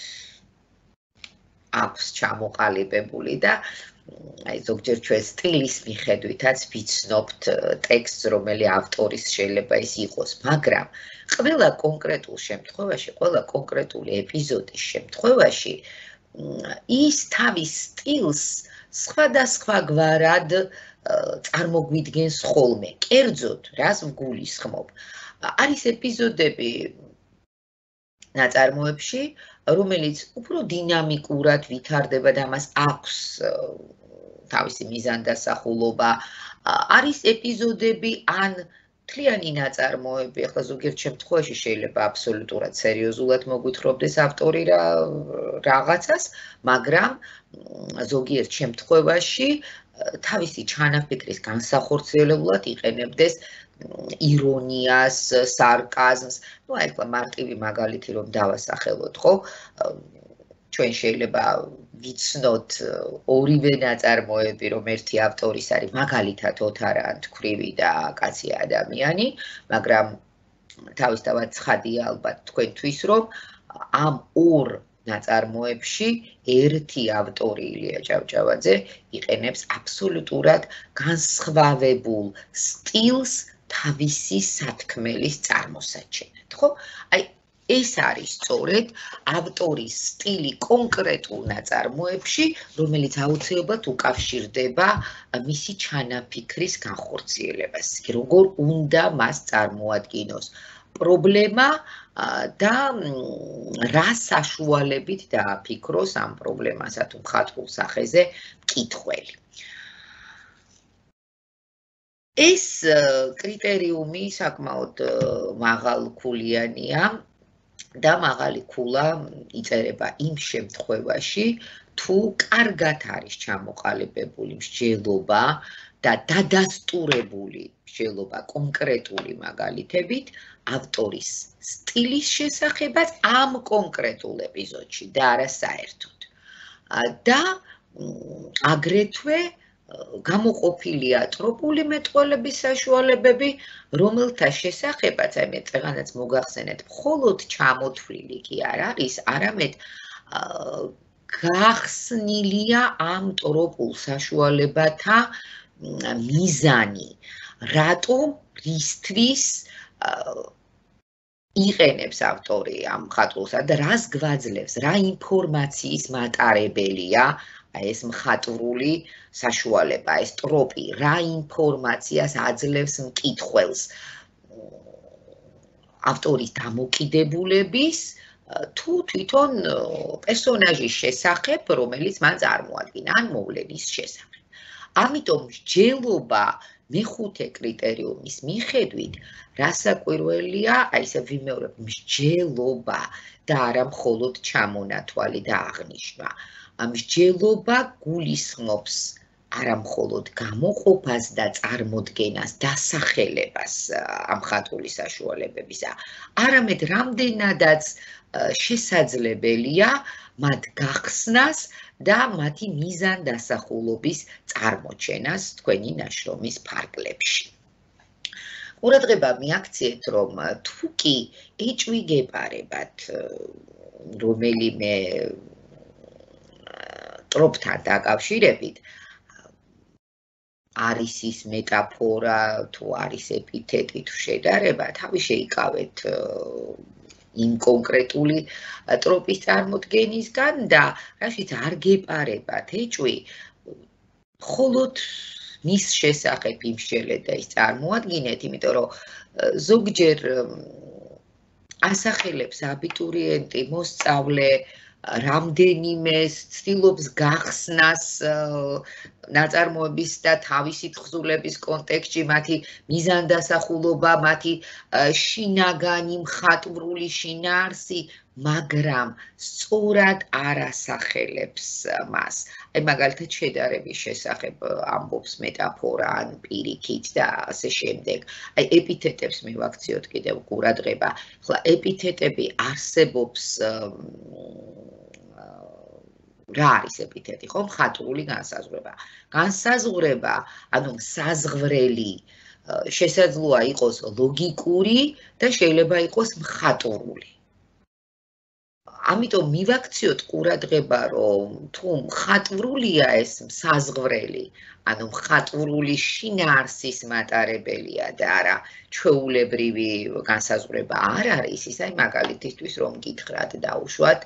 აქვს ჩამოყალიბებული და აი ზოგჯერ ჩვენ სტილის მიხედვითაც ვიცნობთ ტექსტს, რომელი ავტორის შეიძლება ის იყოს, მაგრამ ყველა კონკრეტულ შემთხვევაში, ყველა კონკრეტული ეპიზოდის შემთხვევაში ის თავის სტილს სხვადასხვაგვარად წარმოგვიდგენს ხოლმე. კერძოდ, რას ვგულისხმობ? არის ეპიზოდები ნაწარმოებში, რომელიც უფრო დინამიკურად ვითარდება და მას აქვს თავისი მიზანდასახულობა. არის ეპიზოდები ან მთლიანი ნაწარმოები, ახლა ზოგიერთ შემთხვევაში შეიძლება აბსოლუტურად სერიოზულად მოგვითხრობდეს ავტორი რაღაცას, მაგრამ ზოგიერთ შემთხვევაში თავისი ჩანაფიქრის განსახორციელებლად იყენებდეს ირონიას, სარკაზმს. ნუ აი ახლა მარტივი მაგალითი რომ დავასახელოთ, ხო? ჩვენ შეიძლება ვიცნოთ ორივე ნაწარმოები, რომ ერთი ავტორის არის მაგალითად ოთარა ანთქვრივი და კაცი ადამიანი, მაგრამ თავისთავად ცხადია ალბათ თქვენთვის, რომ ამ ორ ნაწარმოებში ერთი ავტორი ილია ჭავჭავაძე იყენებს აბსოლუტურად განსხვავებულ სტილს თავისი სათქმელის წარმოსაჩენად, ხო? აი ეს არის სწორედ ავტორის სტილი კონკრეტულ ნაწარმოებში, რომელიც აუცილებლად უკავშირდება მისი ჩანაფიქრის განხორციელებას, როგორ უნდა მას წარმოადგინოს პრობლემა და რა საშუალებით დააფიქროს ამ პრობლემასა თუ მხატვრულ სახეზე მკითხველი. ეს კრიტერიუმი საკმაოდ მაღალქულიანია და მაღალი ქულა იწერება იმ შემთხვევაში, თუ კარგად არის ჩამოყალიბებული მსჯელობა და დადასტურებული მსჯელობა კონკრეტული მაგალითებით ავტორის სტილის შესახებაც ამ კონკრეტულ ეპიზოდში და არა საერთოდ. და აგრეთვე გამოყოფილია ტროპული მეტყველების საშუალებები, რომელთა შესახებაც, აი მე წეღანაც მოგახსენეთ, მხოლოდ ჩამოთვლილი კი არ არის, არამედ გახსნილია ამ ტროპულ საშუალებათა მიზანი, რატომ, რისთვის იყენებს ავტორი ამ მხატვრულსა და რას გვაძლევს, რა ინფორმაციის მატარებელია ეს მხატვრული საშუალება, ეს ტროპი, რა ინფორმაციას აძლევს მკითხველს ავტორის დამოკიდებულების თუ თვითონ პერსონაჟის შესახებ, რომელიც მან წარმოადგინა, ან მოვლენის შესახებ. ამიტომ მსჯელობა მეხუთე კრიტერიუმის მიხედვით რასაკვირველია, აი ესე ვიმეორებ, მსჯელობა და არა მხოლოდ ჩამონათვალი და აღნიშვნა. მსჯელობა გულისხმობს არა მხოლოდ გამოყოფას და წარმოდგენას, დასახელებას ამ ხატული საშუალებებისა, არამედ რამდენადაც შესაძლებელია მათ გახსნას და მათი მიზანდასახულობის წარმოჩენას თქვენი ნაშრომის ფარგლებში. ყურადღება მიაქციეთ, რომ თუ კი ეჭვი გეპარებათ რომელიმე ტროპთან დაკავშირებით, არის ის მეტაფორა, თუ არის ეპითეტი, თუ შედარება, თავი შეიკავეთ იმ კონკრეტული ტროპის წარმოდგენისგან და რაშიც არ გეპარებათ ეჭვი, მხოლოდ მის შესახებ იმსჯელეთ და ის წარმოადგინეთ, იმიტომ რომ ზოგჯერ ასახელებს აბიტურიენტი, მოსწავლე რამდენიმე ცდილობს გახსნას ნაწარმოების და თავისი თხზულების კონტექსტში მათი მიზანდასახულობა, მათი შინაგანი მხატვრული შინაარსი, მაგრამ სწორად არ ასახელებს მას. აი მაგალითად შედარების შესახებ ამბობს მეტაფორა ან პირიქით და ასე შემდეგ. აი ეპითეტებს მივაქციოთ კიდევ ყურადღება. ხლა ეპითეტები არსებობს რა არის ეპითეტი, ხო? მხატვრული განსაზღვრება. განსაზღვრება, ანუ საზღვრელი შესაძლოა იყოს ლოგიკური და შეიძლება იყოს მხატვრული. ამიტომ მივაქციოთ ყურადღება, რომ თუ მხატვრულია ეს საზღვრელი, ანუ მხატვრული შინაარსის მატარებელია და არა ჩვეულებრივი განსაზღვრება არ არის, ის აი მაგალითისთვის რომ გითხრათ დაუშვათ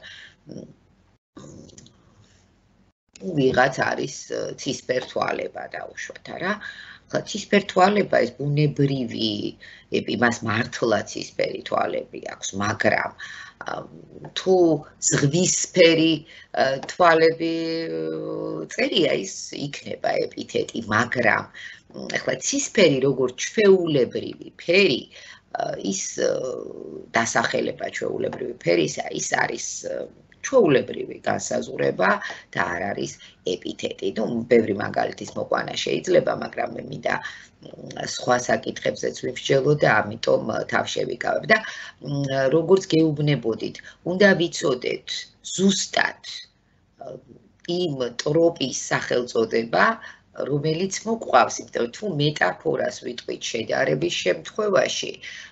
ვიღაც არის ცისფერთვალება დაუშვათ, არა? ცისფერ თვალება ეს ბუნებრივი, იმას მართლა ცისფერი თვალები აქვს, მაგრამ თუ ზღვისფერი თვალები წერია, ის იქნება ეპითეტი, მაგრამ ახლა ცისფერი როგორც ჩვეულებრივი ფერი, ის დასახელება ჩვეულებრივი ფერისა, ის არის ჩვეულებრივი განსაზღვრება და არ არის ეპითეტი. ნუ ბევრი მაგალითის მოყვანა შეიძლება, მაგრამ მე მინდა სხვა საკითხებზეც ვიმსჯელო და ამიტომ თავ შევიკავებ და როგორც გეუბნებოდით, უნდა ვიცოდეთ ზუსტად იმ ტროპის სახელწოდება, რომელიც მოყვავს, იმიტომ თუ მეტაფორას ვიტყვით შედარების შემთხვევაში,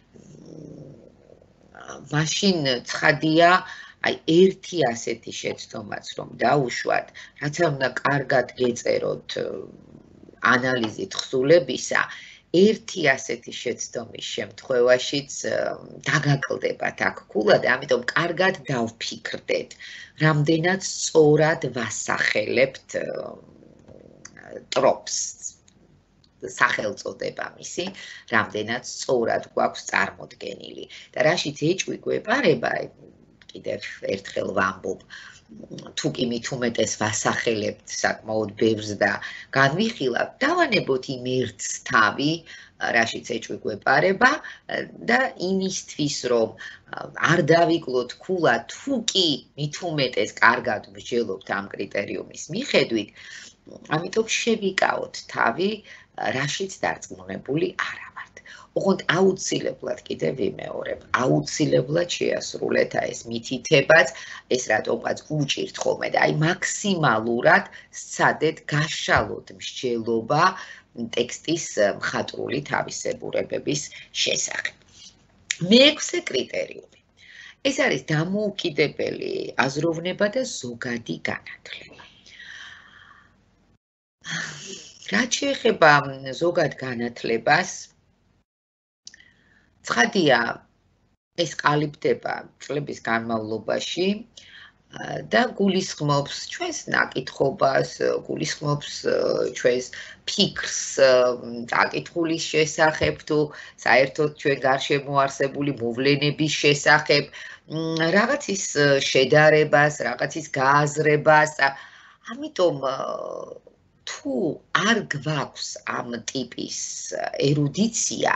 მაშინ ცხადია აი ერთი ასეთი შეცდომაც რომ დაუშვათ, რაც უნდა კარგად გეწეროთ ანალიზით თხზულებისა, ერთი ასეთი შეცდომის შემთხვევაშიც დაგაკლდებათ აქ ქულა და ამიტომ კარგად დავფიქრდეთ, რამდენად სწორად ვასახელებთ ტროპს, სახელწოდება მისი, რამდენად სწორად გვაქვს წარმოდგენილი და რაშიც ეჭვი გვეპარება, კიდევ ერთხელ ვამბობ, თუ კი მით უმეტეს ვასახელებთ საკმაოდ ბევრს და განვიხილავთ, დავანებოთ იმ ერთს თავი, რაშიც ეჭვი გვეპარება და იმისთვის, რომ არ დავიკლოთ ქულა, თუ კი მით უმეტეს კარგად ვსჯელობთ ამ კრიტერიუმის მიხედვით, ამიტომ შევიკავოთ თავი, რაშიც დარწმუნებული არა ვართ. ოღონდ აუცილებლად კიდევ ვიმეორებ, აუცილებლად შეასრულეთ ეს მითითებაც, ეს რატომღაც უჭირთ ხოლმე და აი მაქსიმალურად სცადეთ გაშალოთ მსჯელობა ტექსტის მხატვრული თავისებურებების შესახებ. მეექვსე კრიტერიუმი. ეს არის დამოუკიდებელი აზროვნება და ზოგადი განათლება. რაც შეეხება ზოგად განათლებას, ცხადია, ეს ყალიბდება წლების განმავლობაში და გულისხმობს ჩვენს ნაკითხობას, გულისხმობს ჩვენს ფიქრს საკითხulis შესახებ თუ საერთოდ ჩვენ გარშემო არსებული მოვლენების შესახებ, რაღაცის შედარებას, რაღაცის გააზრებას და ამიტომ თუ არ გვაქვს ამ ტიპის ერუდიცია,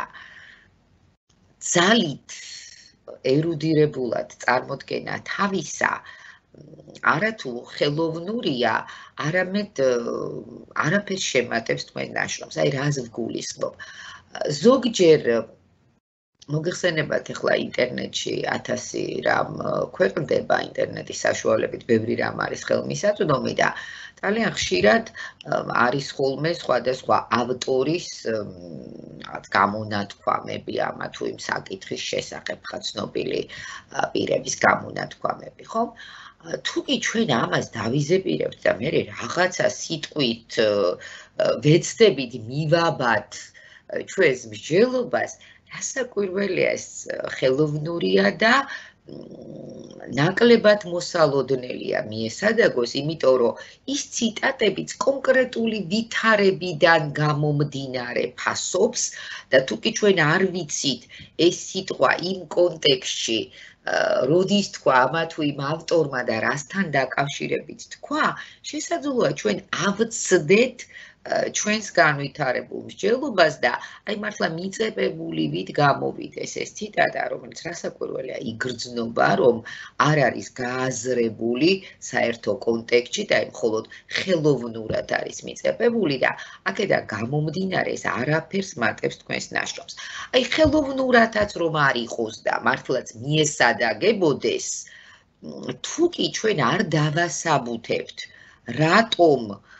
ძალით ერუდირებულად წარმოდგენა თავისა, არა თუ ხელოვნურია, არამედ არაფერს შემატებს თქვენ ნაშრომს, აი რას ვგულისხმობ. ზოგჯერ მოგეხსენებათ ახლა ინტერნეტში 1000 რამ ქვეყნდება ინტერნეტის საშუალებით, ბევრი რამ არის ხელმისაწვდომი და ძალიან ხშირად არის ხოლმე სხვადასხვა ავტორის გამონათქვამები ამა თუ იმ საკითხის შესახებ ცნობილი პირების გამონათქვამები, ხო? თუ კი ჩვენ ამას დავიზეპირებთ და მე რაღაცა სიტყვით ვეცდებით მივაბად ჩვენს მსჯელობას, რასაკვირველია ეს ხელოვნურია და ნაკლებად მოსალოდნელია მიესადაგოს, იმიტომ რომ ის ციტატებიც კონკრეტული ვითარებიდან გამომდინარე ფასობს და თუ კი ჩვენ არ ვიცით ეს სიტყვა იმ კონტექსტში როდის თქვა ამა თუ იმ ავტორმა და რასთან დაკავშირებით თქვა, შესაძლოა ჩვენ ავცდეთ ჩვენს განვითარებულ მსჯელობას და აი მართლა მიწებებული ვით გამოვიდეს ეს ციტატა, რომელიც რასაკვირველია იგრძნობა, რომ არ არის გააზრებული საერთო კონტექსტში და მხოლოდ ხელოვნურად არის მიწებებული და აქედან გამომდინარე ეს არაფერს მატებს თქვენს ნაშრომს. აი ხელოვნურადაც რომ არ იყოს და მართლაც მიესადაგებოდეს, თუ კი ჩვენ არ დავასაბუთებთ, რატომ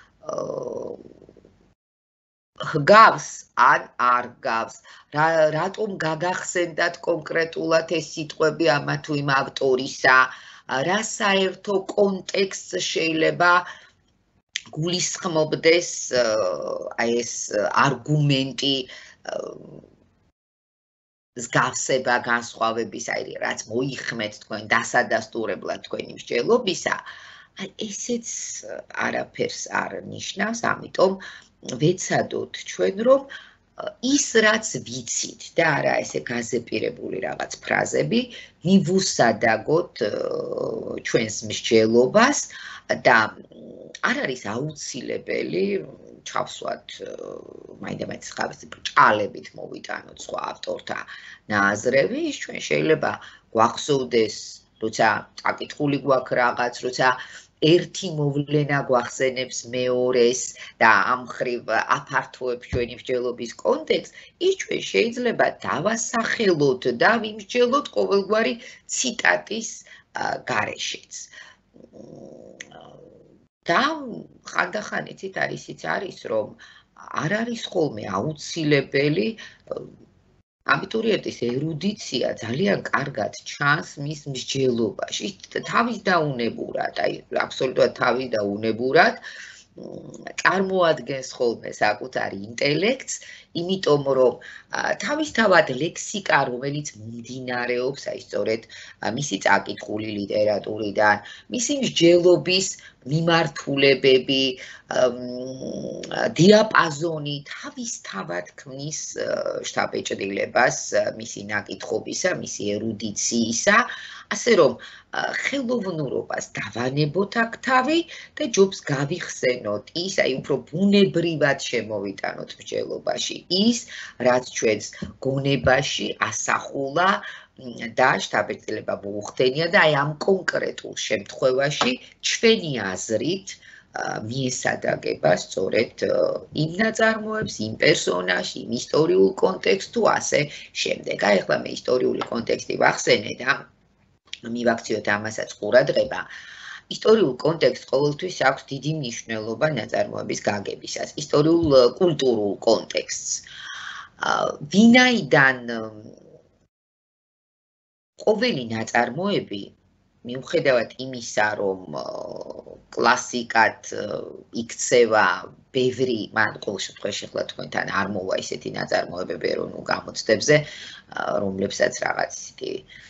ჰგავს ან არ გავს, რატომ გაგახსენდათ კონკრეტულად ეს სიტყვები ამა თუ იმ ავტორისა, რა საერთო კონტექსტს შეიძლება გულისხმობდეს აი ეს არგუმენტი მსგავსება განსხვავების, აი რაც მოიხმეთ თქვენ დასადასტურებლად თქვენი მსჯელობისა, აი ესეც არაფერს არ ნიშნავს, ამიტომ ვეცადოთ ჩვენ რომ ის რაც ვიცით და არა ესე გაზეპირებული რაღაც ფრაზები მივუსადაგოთ ჩვენს მსჯელობას და არ არის აუცილებელი ჩავსვათ მაინდა-მაინც ხავსი ბრჭყალებით მოვიტანოთ სხვა ავტორთა ნაზრები, ის ჩვენ შეიძლება გვახსოვდეს, როცა წაკითხული გვაქვს რაღაც, როცა ერთი მოვლენა გვახსენებს მეორეს და ამ მხრივ აფართოებს ჩვენი მსჯელობის კონტექსტს, ის ჩვენ შეიძლება დავასახელოთ და ვიმსჯელოთ ყოველგვარი ციტატის გარეშეც. და ხანდახან იცით არის, რომ არ არის ხოლმე აუცილებელი აბიტურიენტის ერუდიცია ძალიან კარგად ჩანს მის მსჯელობაში, თავის დაუნებურად, აი აბსოლუტურად თავის დაუნებურად წარმოადგენს ხოლმე საკუთარ ინტელექტს, იმიტომ რომ თავისთავად ლექსიკა, რომელიც მიმდინარეობს, აი სწორედ მისი წაკითხული ლიტერატურიდან, მისი მსჯელობის მიმართულებები, დიაპაზონი თავისთავად ქმნის შთაბეჭდილებას მისი ნაკითხობისა, მისი ერუდიციისა, ასე რომ ხელოვნურობას დავანებოთ აქ თავი და ჯობს გავიხსენოთ ის, აი უფრო ბუნებრივად შემოვიტანოთ მსჯელობაში ის, რაც ჩვენს გონებაში ასახულა და შთაბეჭდილება მოუხდენია და აი ამ კონკრეტულ შემთხვევაში ჩვენი აზრით მიესადაგება სწორედ იმ ნაწარმოებს, იმ პერსონაჟს, იმ ისტორიულ კონტექსტს თუ ასე შემდეგ. აი ახლა მე ისტორიული კონტექსტი ვახსენე და მივაქციოთ ამასაც ყურადღება. ისტორიულ კონტექსტს ყოველთვის აქვს დიდი მნიშვნელობა ნაწარმოების გაგებისას, ისტორიულ კულტურულ კონტექსტს. ვინაიდან ყოველი ნაწარმოები მიუხედავად იმისა, რომ კლასიკად იქცევა ბევრი, მაგრამ ყოველ შემთხვევაში ახლა თქვენთან არ მოვა ისეთი ნაწარმოებები ეროვნულ გამოცდებზე, რომლებსაც რაღაც ისეთი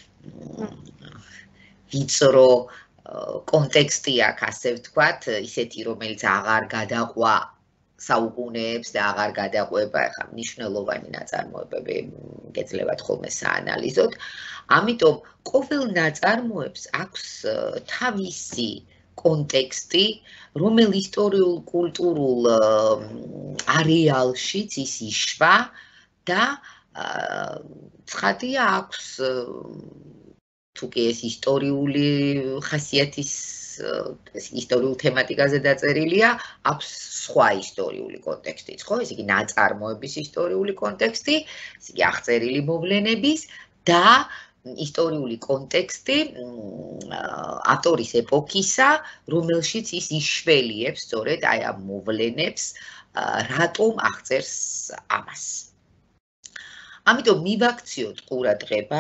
ვიწრო კონტექსტი აქვს, ასე ვთქვათ, ისეთი, რომელიც აღარ გადაყვა საუკუნეებს და აღარ გადაყვება, ახლა მნიშვნელოვანი ნაწარმოებები გეძლებათ ხოლმე საანალიზოთ. ამიტომ ყოველ ნაწარმოებს აქვს თავისი კონტექსტი, რომელ ისტორიულ კულტურულ არეალშიც ის იშვა და ცხადია აქვს თუ კი ეს ისტორიული ხასიათის ისტორიულ თემატიკაზე დაწერილია, აქვს სხვა ისტორიული კონტექსტიც, ხო? ეს იგი ნაწარმოების ისტორიული კონტექსტი, ეს იგი აღწერილი მოვლენების და ისტორიული კონტექსტი ავტორის ეპოქისა, რომელშიც ის იშველიებს სწორედ აი ამ მოვლენებს, რატომ აღწერს ამას. ამიტომ მივაქციოთ ყურადღება,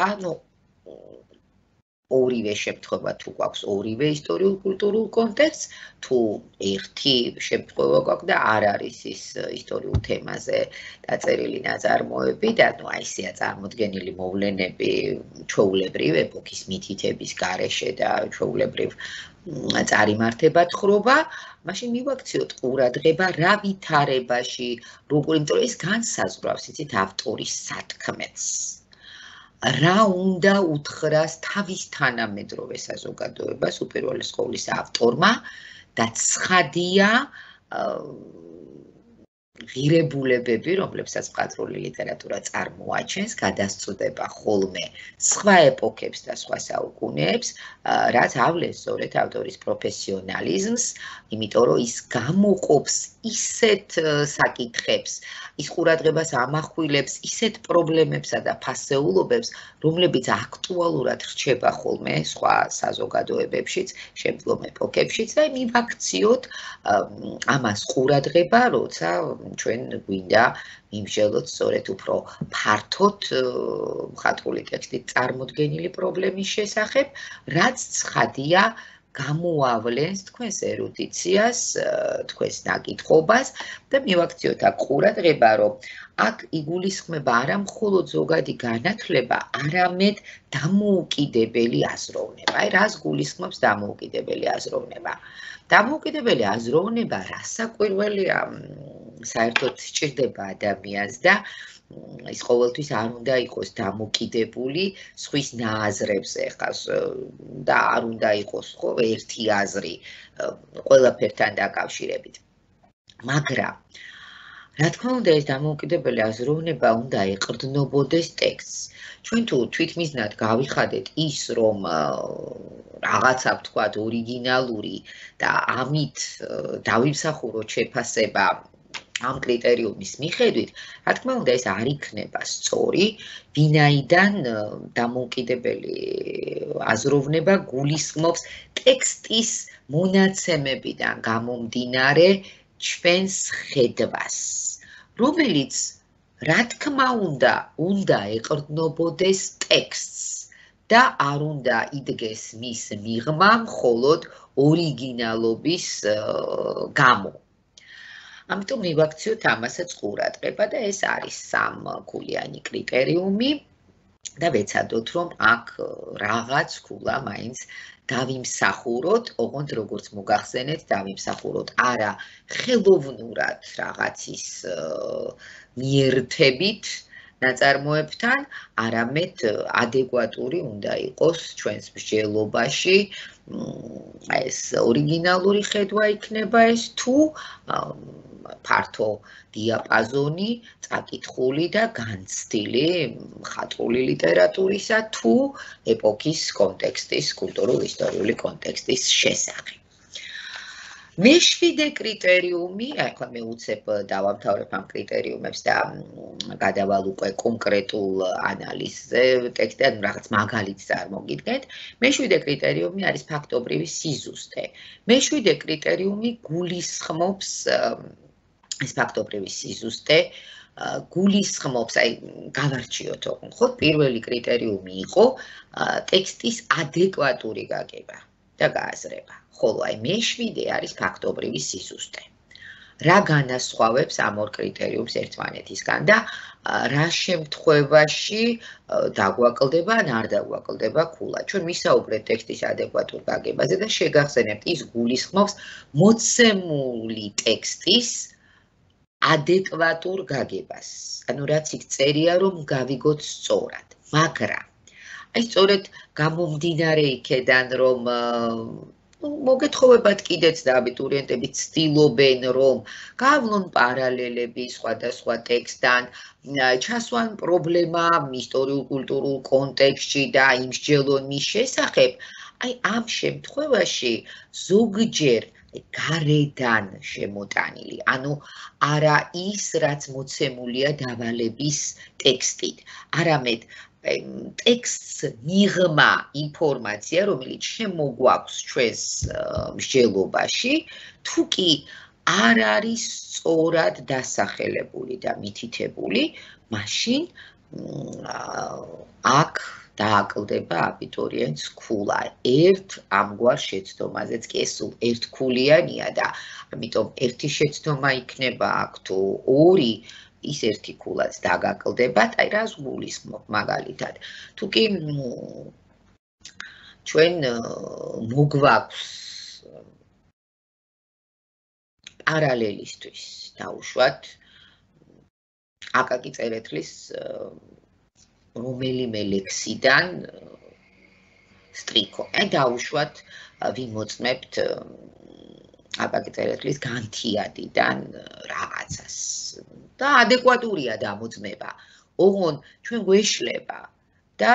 ორივე შემთხვევა თუ გვაქვს ორივე ისტორიულ-კულტურულ კონტექსტს, თუ ერთი შემთხვევა გვაქვს და არ არის ის ისტორიულ თემაზე დაწერილი ნაწარმოები და აი ესეა წარმოდგენილი მოვლენები ჩვეულებრივ ეპოქის მითითების გარეშე და ჩვეულებრივ წარიმართება თხრობა, მაშინ მივაქციოთ ყურადღება რა ვითარებაში, როგორ, იმიტომ რომ ეს განსაზღვრავს, იცით, ავტორის სათქმელს. რა უნდა უთხრას თავის თანამედროვე საზოგადოებას უპირველეს ყოვლისა ავტორმა და ცხადია ღირებულებები, რომლებსაც მხატვრული ლიტერატურა წარმოაჩენს, გადასწყვეტება ხოლმე სხვა ეპოქებს და სხვა საუკუნეებს, რაც ავლენს სწორედ ავტორის პროფესიონალიზმს, იმიტომ რომ ის გამოყოფს ისეთ საკითხებს, ის ყურადღებას ამახვილებს ისეთ პრობლემებსა და ფასეულობებს, რომლებიც აქტუალურად რჩება ხოლმე სხვა საზოგადოებებშიც, შემდგომ ეპოქებშიც და მივაქციოთ ამას ყურადღება, როცა ჩვენ გვინდა მიმსჯელოთ სწორედ უფრო ფართოდ მხატვრული ტექსტით წარმოდგენილი პრობლემის შესახებ, რაც ცხადია გამოავლენს თქვენს ერუდიციას, თქვენს ნაკითხობას და მივაქციოთ აქ ყურადღება, რომ აქ იგულისხმება არა მხოლოდ ზოგადი განათლება, არამედ დამოუკიდებელი აზროვნება. აი, რას გულისხმობს დამოუკიდებელი აზროვნება? დამოუკიდებელი აზროვნება რასაკვირველია, საერთოდ სჭირდება ადამიანს და ის ყოველთვის არ უნდა იყოს დამოკიდებული სხვის ნააზრებზე ხას და არ უნდა იყოს ხო ერთი აზრი ყველაფერთან დაკავშირებით. მაგრამ რა თქმა უნდა ეს დამოუკიდებელი აზროვნება უნდა ეყრდნობოდეს ტექსტს. ჩვენ თუ თვითმიზნად გავიხადეთ ის, რომ რაღაცა ვთქვათ ორიგინალური და ამით დავიმსახუროთ შეფასება ამ კრიტერიუმის მიხედვით, რა თქმა უნდა ეს არ იქნება სწორი, ვინაიდან დამოუკიდებელი აზროვნება გულისხმობს ტექსტის მონაცემებიდან გამომდინარე ჩვენს ხედვას, რომელიც რა თქმა უნდა ეყრდნობოდეს ტექსტს და არ უნდა იდგეს მის მიღმა მხოლოდ ორიგინალობის გამო. ამიტომ მივაქციოთ ამასაც ყურადღება და ეს არის სამქულიანი კრიტერიუმი და ვეცადოთ, რომ აქ რაღაც ქულა მაინც დავიმსახუროთ, ოღონდ როგორც მოგახსენეთ, დავიმსახუროთ არა ხელოვნურად რაღაცის მიერთებით ნაწარმოებთან, არამედ ადეკვატური უნდა იყოს ჩვენს მსჯელობაში, ეს ორიგინალური ხედვა იქნება ეს თუ ფართო დიაპაზონი, წაკითხული და განცდილი მხატვრული ლიტერატურისა თუ ეპოქის კონტექსტის, კულტურულ-ისტორიული კონტექსტის შესახებ. მეშვიდე კრიტერიუმი, ახლა მე უცებ დავამთავრებ ამ კრიტერიუმებს და გადავალ უკვე კონკრეტულ ანალიზზე ტექსტი, ანუ რაღაც მაგალითს წარმოგიდგენთ. მეშვიდე კრიტერიუმი არის ფაქტობრივი სიზუსტე. მეშვიდე კრიტერიუმი გულისხმობს ეს ფაქტობრივი სიზუსტე გულისხმობს, აი გავარჩიოთ ოღონდ, ხო, პირველი კრიტერიუმი იყო ტექსტის ადეკვატური გაგება და გააზრება. ხოლო აი მეშვიდე არის ფაქტობრივი სიზუსტე. რა განასხვავებს ამ ორ კრიტერიუმს ერთმანეთისგან და რა შემთხვევაში დაგვაკლდება ან არ დაგვაკლდება ქულა. ჩვენ ვისაუბრეთ ტექსტის ადეკვატურ გაგებაზე და შეგახსენებთ, ის გულისხმობს მოცემული ტექსტის ადეკვატურ გაგებას. ანუ რაც იქ წერია, რომ გავიგოთ სწორად. მაგრამ აი სწორედ გამომდინარე იქედან, რომ მოგეთხოვებათ კიდეც და აბიტურიენტები ცდილობენ რომ გავლონ პარალელები სხვადასხვა ტექსტთან, ჩასვან პრობლემა ისტორიულ-კულტურულ კონტექსტში და იმ მსჯელონის შესახებ, აი ამ შემთხვევაში ზოგჯერ გარედან შემოტანილი, ანუ არა ის, რაც მოცემულია დავალების ტექსტით, არამედ ტექსტს მიღმა ინფორმაცია, რომელიც შემოგვაქვს ჩვენს მსჯელობაში, თუ კი არ არის სწორად დასახელებული და მითითებული, მაშინ აქ დააკლდება აბიტურიენტს ქულა. ერთ ამგვარ შეცდომაზეც კი ეს სულ ერთქულიანია და ამიტომ ერთი შეცდომა იქნება აქ თუ ორი ის ერთი ქულაც დაგაკლდებათ, აი რას გულისხმობ მაგალითად. თუ კი ჩვენ მოგვაქვს პარალელისთვის დავუშვათ აკაკი წერეთლის რომელიმე ლექსიდან სტრიქო. აი დავუშვათ ვიმოწმებთ აკაკი წერეთლის განთიადიდან რაღაცას და ადეკვატურია დამოწმება. ოღონ ჩვენ გვეშლება და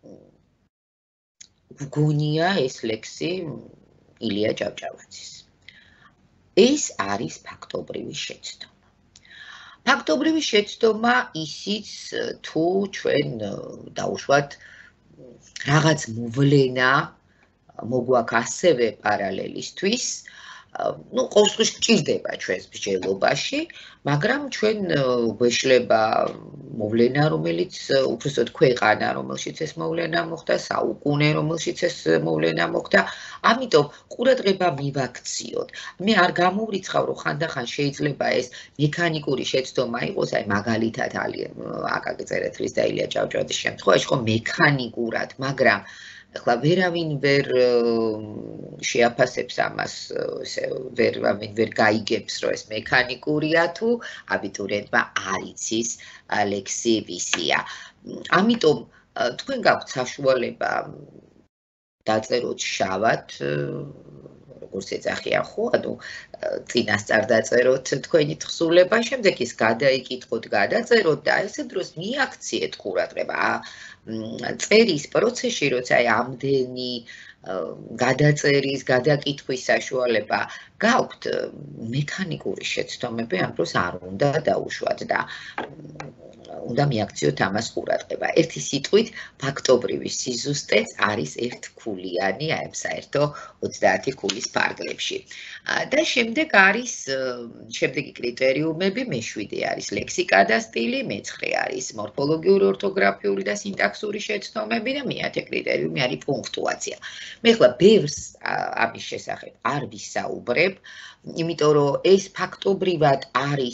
გგონია ეს ლექსი ილია ჭავჭავაძის. ეს არის ფაქტობრივი შეცდომა. ფაქტობრივი შეცდომა ისიც თუ ჩვენ დავუშვათ რაღაც მოვლენა მოგვაქვს ასევე პარალელისთვის, ყოველ შემთხვევაში გჭირდება ჩვენს მსჯელობაში, მაგრამ ჩვენ გვეშლება მოვლენა, რომელიც უბრალოდ ქვეყანა, რომელშიც ეს მოვლენა მოხდა, საუკუნე, რომელშიც ეს მოვლენა მოხდა, ამიტომ ყურადღება მივაქციოთ. მე არ გამოვრიცხავ, რომ ხანდახან შეიძლება ეს მექანიკური შეცდომა იყოს, აი მაგალითად აკაკი წერეთლის და ილია ჭავჭავაძის შემთხვევაში, ხო მექანიკურად, მაგრამ ახლა ვერავინ ვერ შეაფასებს ამას, ვერავინ ვერ გაიგებს, რომ ეს მექანიკურია თუ აბიტურიენტმა არ იცის ლექსი ვისია. ამიტომ თქვენ გაქვთ საშუალება დაწეროთ შავად, როგორც ეძახიან ხო, ანუ წინასწარ დაწეროთ თქვენი თხზულება, შემდეგ ის გადაიკითხოთ, გადაწეროთ და ესე დროს მიაქციეთ ყურადღება. წერის პროცესში, როცა ამდენი გადაწერის, გადაკითხვის საშუალება გაქვთ, მექანიკური შეცდომები ამ დროს არ უნდა დაუშვათ და უნდა მიაქციოთ ამას ყურადღება. ერთი სიტყვით, ფაქტობრივი სიზუსტეც არის ერთქულიანი, აი ამ საერთო 30 ქულის ფარგლებში. და შემდეგ არის შემდეგი კრიტერიუმები, მე-7 არის ლექსიკა და სტილი, მე-9 არის მორფოლოგიური, ორთოგრაფიული და სინტაქსური შეცდომები და მე-10 კრიტერიუმი არის პუნქტუაცია. მე ხლა ბევრს ამის შესახებ არ ვისაუბრებ, იმიტომ რომ ეს ფაქტობრივად არის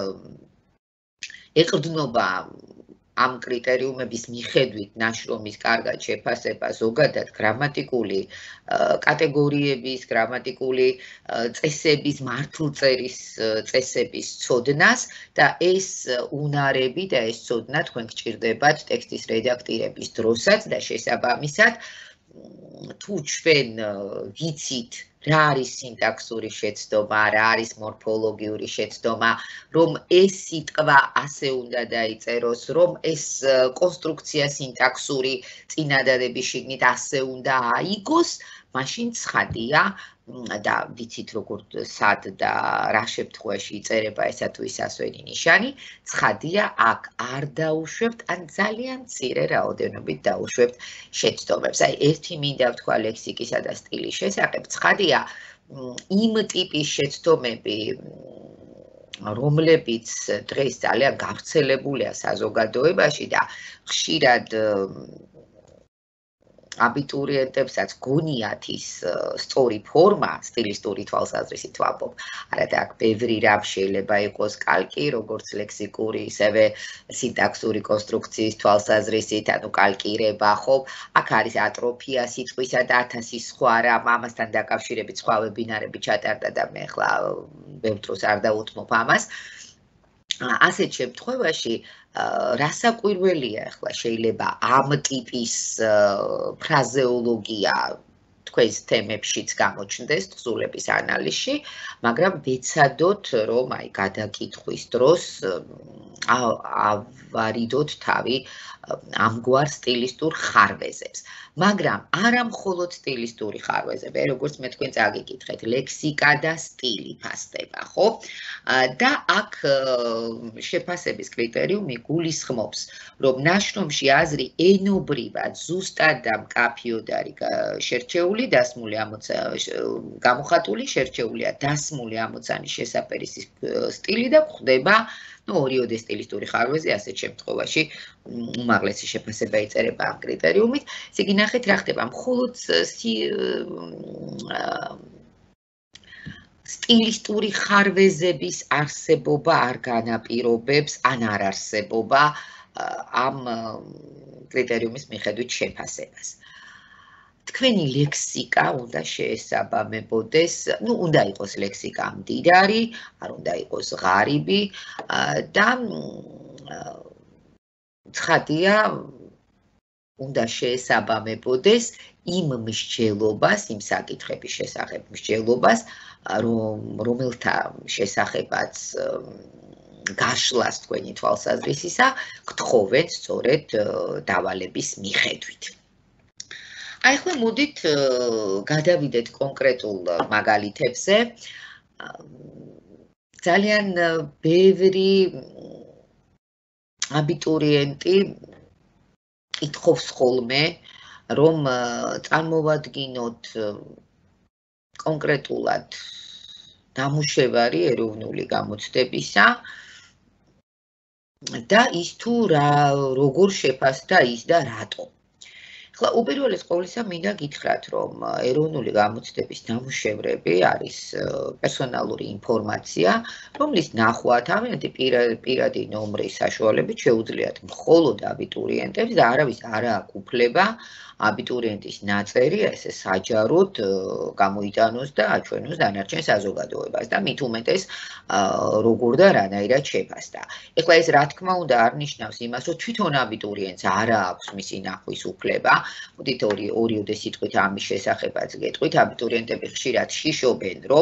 ეყრდნობა ამ კრიტერიუმების მიხედვით ნაშრომის კარგად შეფასება ზოგადად გრამატიკული კატეგორიების, გრამატიკული წესების, მართლწერის წესების ცოდნას და ეს უნარები და ეს ცოდნა თქვენ გჭირდებათ ტექსტის რედაქტირების დროსაც და შესაბამისად თუ ჩვენ ვიცით რა არის სინტაქსური შეცდომა, რა არის მორფოლოგიური შეცდომა, რომ ეს სიტყვა ასე უნდა დაიწეროს, რომ ეს კონსტრუქცია სინტაქსური წინადადების შიგნით ასე უნდა აიგოს, მაშინ ცხადია და ვიცით როგორ სად და რა შემთხვევაში იწერება ესა თუ ის ასვენი ნიშანი, ცხადია აქ არ დაუშვებთ, ან ძალიან მცირე რაოდენობით დაუშვებთ შეცდომებს. აი ერთი მინდა ვთქვა ლექსიკისა და სტილის შესახებ, ცხადია იმ ტიპის შეცდომები, რომლებიც დღეს ძალიან გავრცელებულია საზოგადოებაში და ხშირად აბიტურიენტებსაც გონიათ ის სწორი ფორმა, სტილისტური თვალსაზრისით ვამბობ. არადა აქ ბევრი რამ შეიძლება იყოს კალკი, როგორც ლექსიკური, ისევე სინტაქსური კონსტრუქციის თვალსაზრისით, ანუ კალკირება, ხო? აქ არის ატროფია სიტყვისა და 1000 სხვა რამ, ამასთან დაკავშირებით სხვა ვებინარები ჩატარდა და მე ახლა ბევრ დროს არ დავუთმობ ამას. ასეთ შემთხვევაში რასაკვირველია ახლა შეიძლება ამ ტიპის ფრაზეოლოგია თქვენს თემებშიც გამოჩნდეს თხზულების ანალიზში, მაგრამ ვეცადოთ, რომ აი გადაკითხვის დროს ავარიდოთ თავი ამგვარ სტილისტურ ხარვეზებს. მაგრამ არა მხოლოდ სტილისტური ხარვეზები, როგორც მე თქვენ წაგიკითხეთ, ლექსიკა და სტილი ფასდება, ხო? და აქ შეფასების კრიტერიუმი გულისხმობს, რომ ნაშრომში აზრი ენობრივად, ზუსტად და მკაფიოდ არის შერჩეული, დასმული გამოხატული, შერჩეულია დასმული ამოცანის შესაფერისი სტილი და გვხვდება ორიოდე სტილისტური ხარვეზი, ასეთ შემთხვევაში უმაღლესი შეფასება იწერება ამ კრიტერიუმით. ესე იგი, ნახეთ რა ხდება, მხოლოდ სტილისტური ხარვეზების არსებობა არ განაპირობებს ან არ არსებობა ამ კრიტერიუმის მიხედვით შეფასებას. თქვენი ლექსიკა უნდა შეესაბამებოდეს, უნდა იყოს ლექსიკა მდიდარი, არ უნდა იყოს ღარიბი და ცხადია, უნდა შეესაბამებოდეს იმ მსჯელობას, იმ საკითხების შესახებ მსჯელობას, რომელთა შესახებაც გაშლას თქვენი თვალსაზრისისა გთხოვენ სწორედ დავალების მიხედვით. აი ახლა მოდით გადავიდეთ კონკრეტულ მაგალითებზე. ძალიან ბევრი აბიტურიენტი კითხობს ხოლმე, რომ წარმოვადგინოთ კონკრეტულად ნამუშევარი ეროვნული გამოცდებისა და ის თუ როგორ შეფასდა ის და რატო. ახლა უპირველეს ყოვლისა მინდა გითხრათ, რომ ეროვნული გამოცდების ნამუშევრები არის პერსონალური ინფორმაცია, რომლის ნახვა თავიანთი პირადი ნომრის საშუალებით შეუძლიათ მხოლოდ აბიტურიენტებს და არავის არ აქვს უფლება აბიტურიენტის ნაწერი ესე საჯაროდ გამოიტანოს და აჩვენოს დანარჩენ საზოგადოებას და მით უმეტეს როგორ და რანაირად შეფასდა. ეხლა ეს რა თქმა უნდა არ ნიშნავს იმას, რომ თვითონ აბიტურიენტს არ აქვს მისი ნახვის უფლება. მოდით ორიოდე სიტყვით ამის შესახებაც გეტყვით, აბიტურიენტები ხშირად შიშობენ, რომ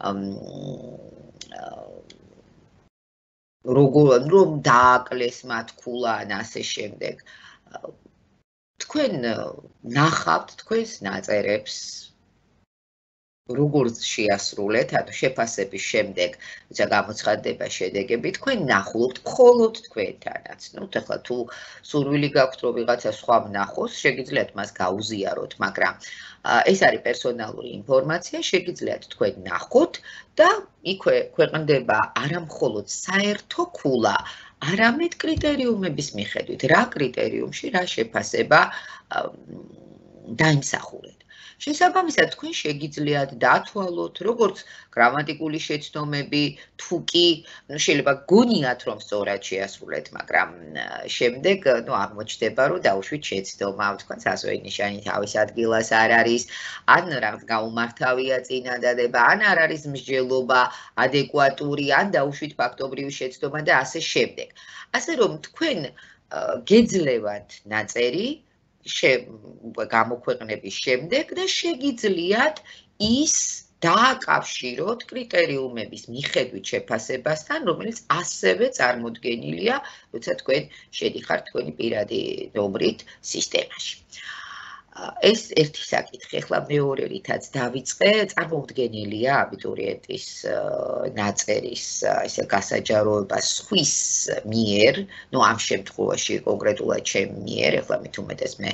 რომ დააკლეს მათ ქულა ან ასე შემდეგ. თქვენ ნახავთ თქვენს ნაწერებს, როგორც შეასრულეთ, ანუ შეფასების შემდეგ, როცა გამოცხადდება შედეგები, თქვენ ნახულობთ მხოლოდ თქვენთანაც. ახლა თუ სურვილი გაქვთ, რომ ვიღაცა სხვა ვნახოს, შეგიძლიათ მას გაუზიაროთ, მაგრამ ეს არის პერსონალური ინფორმაცია, შეგიძლიათ თქვენ ნახოთ და იქვე ქვეყნდება არა მხოლოდ საერთო ქულა, არამედ კრიტერიუმების მიხედვით, რა კრიტერიუმში რა შეფასება დაიმსახურეთ. შესაბამისად, თქვენ შეგიძლიათ დათვალოთ, როგორც გრამატიკული შეცდომები, თუ კი შეიძლება გონიათ, რომ სწორად შეასრულეთ, მაგრამ შემდეგ აღმოჩნდება, რომ დაუშვით შეცდომა, თქვენ სასვენი ნიშანი თავის ადგილას არ არის, ან რაღაც გაუმართავია წინადადება, ან არ არის მსჯელობა ადეკვატური, ან დაუშვით ფაქტობრივი შეცდომა და ასე შემდეგ. ასე რომ თქვენ გეძლევათ ნაწერი გამოქვეყნების შემდეგ და შეგიძლიათ ის დააკავშიროთ კრიტერიუმების მიხედვით შეფასებასთან, რომელიც ასევე წარმოდგენილია, როცა თქვენ შედიხართ თქვენი პირადი ნომრით სისტემაში. ეს ერთი საკითხი, ახლა მეორე რითაც დავიწყე, წარმოუდგენელია აბიტურიენტის ნაწერის ესე გასაჯაროება სხვის მიერ, ამ შემთხვევაში კონკრეტულად ჩემ მიერ, ახლა მით უმეტეს მე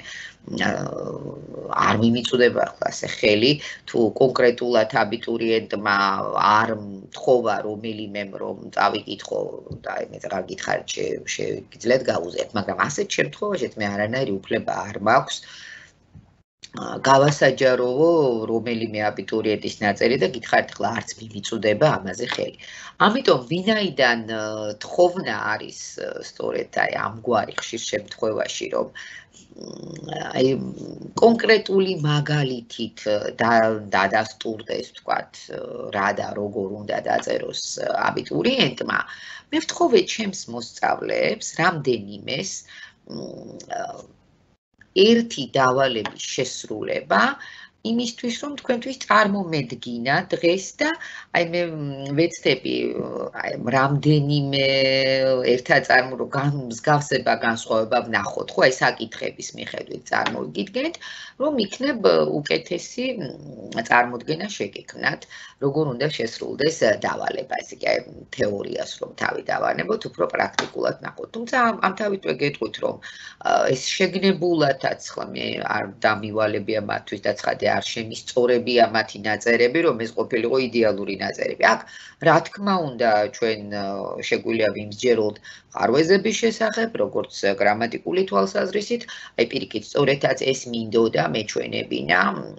არ მიმიწვდება ახლა ასე ხელი, თუ კონკრეტულად აბიტურიენტმა არ მთხოვა რომელიმემ რომ წავიკითხო და მე რა გითხარით შეგიძლიათ გაუზიაროთ, მაგრამ ასეთ შემთხვევაშიც მე არანაირი უფლება არ მაქვს გავასაჯაროვო რომელიმე აბიტურიენტის ნაწერი და გითხარით ახლა არც მიმიწვდება ამაზე ხელი. ამიტომ ვინაიდან თხოვნა არის სწორედ აი ამგვარი ხშირ შემთხვევაში, რომ აი კონკრეტული მაგალითით დადასტურდეს ვთქვათ რა და როგორ უნდა დაწეროს აბიტურიენტმა, მე ვთხოვე ჩემს მოსწავლეებს რამდენიმეს ერთი დავალების შესრულება იმისთვის რომ თქვენთვის წარმომედგინა დღეს და აი მე ვეცდები რამდენიმე ერთაწარმო რომ მსგავსება განსხვავება ვნახოთ, ხო, აი საკითხების მიხედვით წარმოგიდგენთ, რომ იქნებ უკეთესი წარმოდგენა შეგექმნათ, როგორ უნდა შესრულდეს დავალება, ესე იგი, თეორიას რომ თავი დავანებოთ, უფრო პრაქტიკულად ნახოთ. თუმცა ამთავითვე გეტყვით, რომ ეს შეგნებულათაც ხლა მე არ დამივალებია მათთვის და ცხადე არ შემისწორებია მათი ნაწერები, რომ ეს ყოფილიყო იდეალური ნაწერები. აქ, რა თქმა უნდა, ჩვენ შეგვიძლია ვიმსჯეროთ ხარვეზების შესახებ, როგორც გრამატიკული თვალსაზრისით, აი პირიქით, სწორედაც ეს მინდოდა მეჩვენებინა,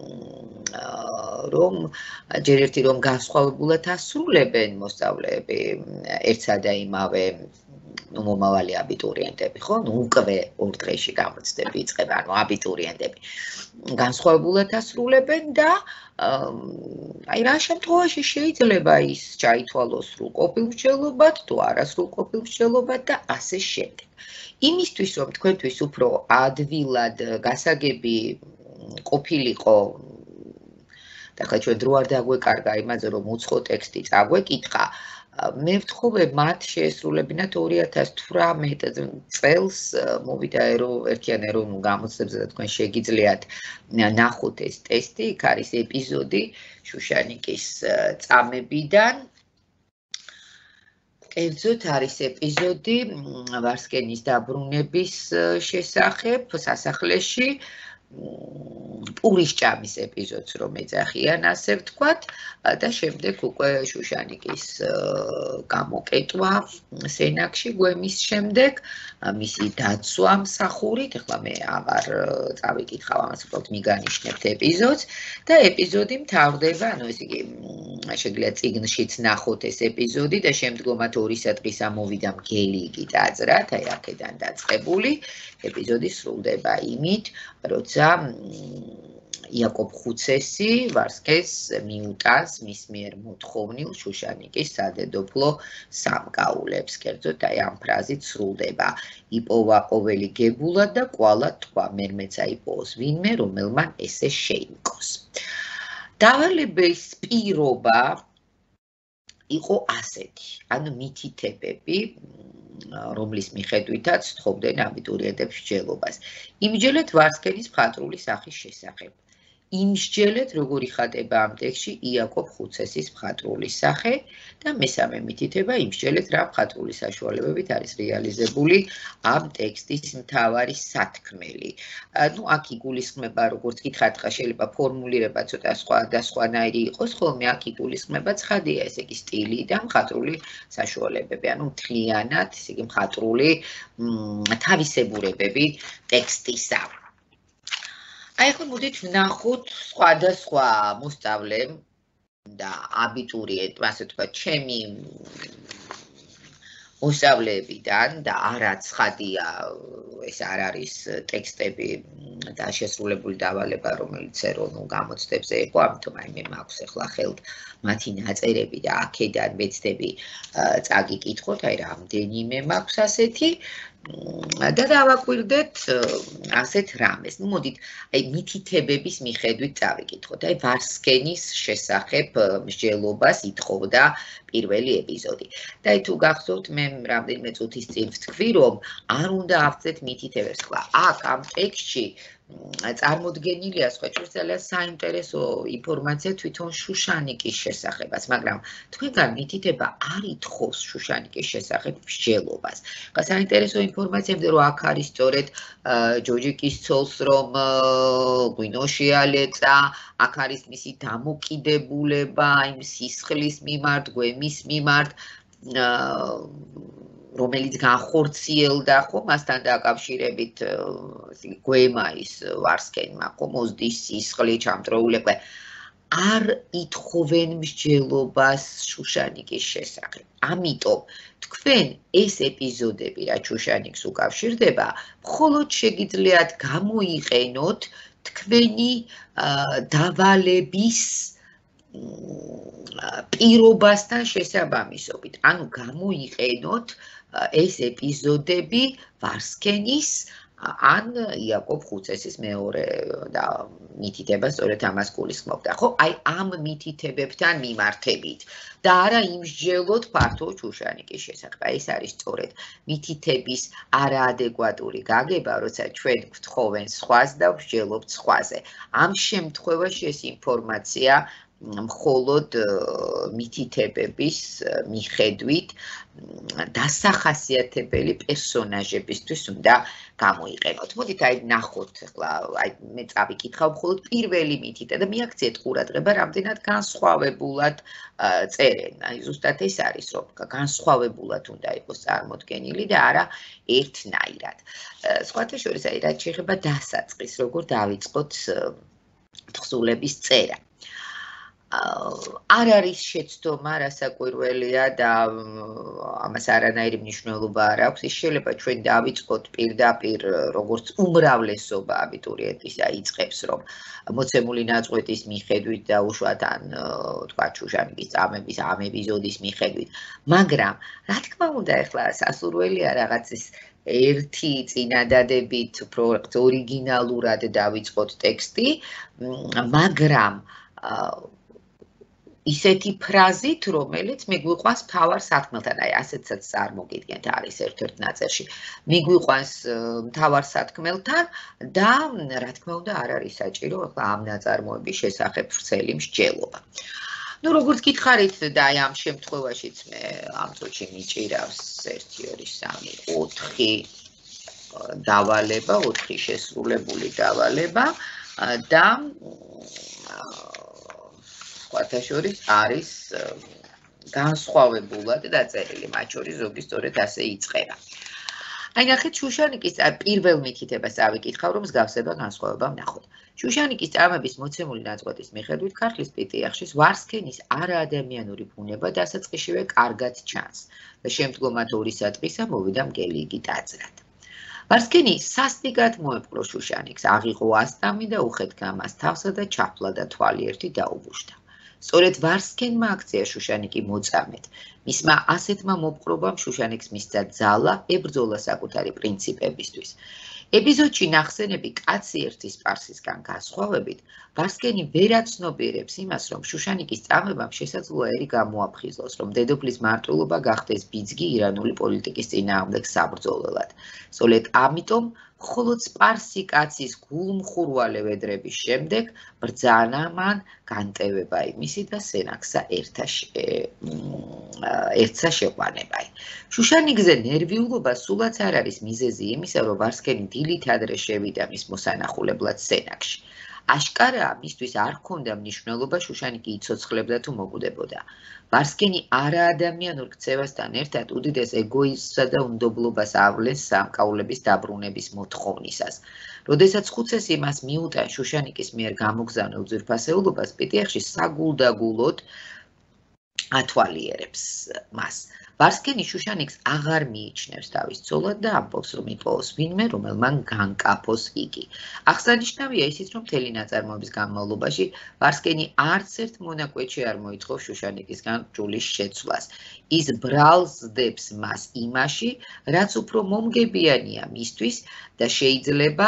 რომ ჯერ ერთი რომ განსხვავებულად ასრულებენ მოსწავლეები ერთსა და იმავე მომავალი აბიტურიენტები, ხო? უკვე ორ დღეში გამოცდები იწყება, ანუ აბიტურიენტები განსხვავებულად ასრულებენ და აი რა შემთხვევაში შეიძლება ის ჩაითვალოს სრულყოფილმსჯელობად, თუ არასრულყოფილმსჯელობად და ასე შემდეგ. იმისთვის რომ თქვენთვის უფრო ადვილად გასაგები ყოფილიყო და ხა ჩვენ დრო არ დაგვეკარგა იმაზე რომ უცხო ტექსტი წაგვეკითხა, მე ვთხოვე მათ შეესრულებინათ 2018 წელს მოვიდა ერთიან ეროვნულ გამოცდებზე და თქვენ შეგიძლიათ ნახოთ ეს ტესტი, იქ არის ეპიზოდი შუშანიკის წამებიდან. კერძოდ არის ეპიზოდი ვარსკენის დაბრუნების შესახებ სასახლეში, პურის ჭამის ეპიზოდს რომ ეძახიან, ასე ვთქვათ, და შემდეგ უკვე შუშანიკის გამოკეტვა სენაკში გვემის შემდეგ, მისი დაცვა მსახურით, ეხლა მე აღარ წავიკითხავ ამას, უბრალოდ მიგანიშნებთ ეპიზოდს და ეპიზოდი მთავრდება, ანუ ესე იგი შეგიძლიათ წიგნშიც ნახოთ ეს ეპიზოდი და შემდგომად 2 საათის ამოვიდა მგელი იგი დაძრათ, აი აქედან დაწყებული ეპიზოდი სრულდება იმით, როცა იაკობ ხუცესი ვარსკეს მიუტანს მის მიერ მოთხოვნილ შუშანიკის სადედოფლო სამკაულებს. კერძოდ აი ამ ფრაზით სრულდება: იპოვა ყოველი გებულად და კვალად თქვა, მერმეცა იპოვოს ვინმე, რომელმან ესე შეიმკოს. დავალების პირობა იყო ასეთი, ანუ მითითებები, რომლის მიხედვითაც თხოვდნენ აბიტურიენტებს მსჯელობას. იმსჯელეთ ვარსკენის მხატვრული სახის შესახებ. იმსჯელეთ, როგორი ხატება ამ ტექსტში იაკობ ხუცესის მხატვრული სახე და მესამე მითითება, იმსჯელეთ, რა მხატვრული საშუალებებით არის რეალიზებული ამ ტექსტის მთავარი სათქმელი. ნუ აქ იგულისხმება, როგორც გითხრათ, შეიძლება ფორმულირება ცოტა სხვა და სხვანაირი იყოს, ხოლმე აქ იგულისხმება ცხადია, ესე იგი სტილი და მხატვრული საშუალებები, ანუ მთლიანად, ესე იგი მხატვრული თავისებურებები ტექსტისა. აი ხო მოდით ვნახოთ სხვადასხვა მოსწავლე და აბიტურიენტ, ასე ვთქვათ, ჩემი მოსწავლეებიდან და არა ცხადია, ეს არ არის ტექსტები და შესრულებული დავალება, რომელიც ეროვნულ გამოცდებზე იყო, ამიტომ აი მე მაქვს ახლა ხელთ მათი ნაწერები და აქედან ვეცდები წაგიკითხოთ, აი რამდენიმე მაქვს ასეთი და დავაკვირდეთ ასეთ რამეს. ნუ მოდით, აი მითითებების მიხედვით წავიკითხოთ. აი ვარსკენის შესახებ მსჯელობას ითხოვდა პირველი ეპიზოდი. და აი თუ გახსოვთ, მე რამდენიმე წუთის წინ ვთქვი, რომ არ უნდა ავწეთ მითითებებს. ხლა აქ ამ ტექსტში წარმოდგენილია სხვაჩვენს ძალიან საინტერესო ინფორმაცია თვითონ შუშანიკის შესახებაც, მაგრამ თქვენგან მითითება არ ითხოვს შუშანიკის შესახებ მსჯელობას. ხა საინტერესო ინფორმაციამდე რომ აქ არის სწორედ ჯოჯიკის ცოლს რომ ღვინოში ალეწა, აქ არის მისი დამოკიდებულება იმ სისხლის მიმართ, გვემის მიმართ, რომელიც განხორციელდა, ხო, მასთან დაკავშირებით გვემა ის ვარსკენმა, ხო, მოზდის სისხლი ჩამწროულება. არ ითხოვენ მსჯელობას შუშანიკის შესახებ. ამიტომ თქვენ ეს ეპიზოდები, რაც შუშანიკს უკავშირდება, მხოლოდ შეგიძლიათ გამოიყენოთ თქვენი დავალების პირობასთან შესაბამისობით. ანუ გამოიყენოთ ეს ეპიზოდები ვარსკენის ან იაკობ ხუცესის მეორე და მითითება სწორედ ამას გულისხმობდა. ხო, აი ამ მითითებებთან მიმართებით და არა იმსჯელოთ ფართო შუშანიკის შესახებ. აი ეს არის სწორედ მითითების არაადეკვატური გაგება, როცა ჩვენ გვთხოვენ სხვას და ვსჯელობთ სხვაზე. ამ შემთხვევაში ეს ინფორმაცია მხოლოდ მითითებების მიხედვით დასახასიათებელი პერსონაჟებისთვის უნდა გამოიყენოთ. მოდით აი ნახოთ ახლა აი მე წავიკითხავ მხოლოდ პირველი მითითება და მიაქციეთ ყურადღება, რამდენად განსხვავებულად წერენ. აი ზუსტად ეს არის, რომ განსხვავებულად უნდა იყოს წარმოდგენილი და არა ერთნაირად. სხვათა შორის აი რაც შეეხება დასაწყის, როგორ დავიწყოთ თხზულების წერა. არ არის შეცდომა, რასაკვირველია და ამას არანაირი მნიშვნელობა არ აქვს. ის შეიძლება ჩვენ დავიწყოთ პირდაპირ, როგორც უმრავლესობა აბიტურიენტის აიწყებს, რომ მოცემული ნაწყვეტის მიხედვით და უშუალოდ ან თქვა შუშანიკის წამების ამ ეპიზოდის მიხედვით. მაგრამ რა თქმა უნდა, ახლა სასურველია რაღაცის ერთი წინადადებით ორიგინალურად დავიწყოთ ტექსტი, მაგრამ ისეთი ფრაზით, რომელიც მიგვიყვანს მთავარ სათქმელთან, აი ასეთსაც წარმოგიდგენთ, არის ერთ-ერთ ნაწერში. მიგვიყვანს მთავარ სათქმელთან და რა თქმა უნდა არ არის საჭირო ახლა ამ ნაწარმოების შესახებ ვრცელი მსჯელობა. ნუ როგორც გითხარით და აი ამ შემთხვევაშიც მე ამ წუთში მიჭირავს 1 2 3 4 დავალება, 4 შესრულებული დავალება და სხვათა შორის არის განსხვავებულად დაწერილი, მათ შორის ზოგი სწორედ ასე იწყება. აი ნახეთ, შუშანიკის პირველ მითითებას წავიკითხავ, რომ მსგავსება განსხვავება ვნახოთ. შუშანიკის წამების მოცემული ნაწყვეტის მიხედვით ქართლის პიტიახშის ვარსქენის არაადამიანური ბუნება დასაწყისშივე კარგად ჩანს და შემდგომად ორი საწყისა მოვიდა მგელი იგი ტაძრად. ვარსქენი სასტიკად მოეპყრო შუშანიკს, აღიღო ასტამი და უხეთქა მას თავსა და ჩაფლა და თვალი ერთი დაუბუშთა. სწორედ ვარსქენმა აქცია შუშანიკი მოწამედ. მისმა ასეთმა მოპყრობამ შუშანიკს მისცა ძალა ებრძოლა საკუთარი პრინციპებისთვის. ეპიზოდში ნახსენები კაცი ერთის სპარსისგან განსხვავებით, ვარსქენი ვერ აცნობიერებს იმას, რომ შუშანიკის წამებამ შესაძლოა ერი გამოაფხიზლოს, რომ დედოფლის მარტვილობა გახდეს ბიძგი ირანული პოლიტიკის წინააღმდეგ საბრძოლველად. სწორედ ამიტომ მხოლოდ სპარსი კაცის გულმხურვალე ვედრების შემდეგ ბრძანა მან განტევება იმისი და სენაქსა ერთსა შეყვანებაი. შუშანიკზე ნერვიულობა სულაც არ არის მიზეზი იმისა, რომ ვარსქენი დილით ადრე შევიდა მის მოსანახულებლად სენაკში. აშკარაა, მისთვის არ ჰქონდა მნიშვნელობა შუშანიკი იცოცხლებდა თუ მოკვდებოდა. ვარსქენი არაადამიანურ ქცევასთან ერთად უდიდეს ეგოიზმსა და უნდობლობას ავლენს სამკაულების დაბრუნების მოთხოვნისას. როდესაც ხუცესი მას მიუტან შუშანიკის მიერ გამოგზავნილ ძვირფასეულობას, პიტიახში საგულდაგულოდ ათვალიერებს მას. ვარსქენი შუშანიკს აღარ მიიჩნევს თავის ცოლად და ამბობს, რომ იპოვოს ვინმე, რომელმან განკაფოს იგი. აღსანიშნავია ისიც, რომ მთელი ნაწარმოების განმავლობაში ვარსქენი არც ერთ მონაკვეთში არ მოითხოვს შუშანიკისგან ჯულის შეცვლას. ის ბრალსდებს მას იმაში, რაც უფრო მომგებიანია მისთვის და შეიძლება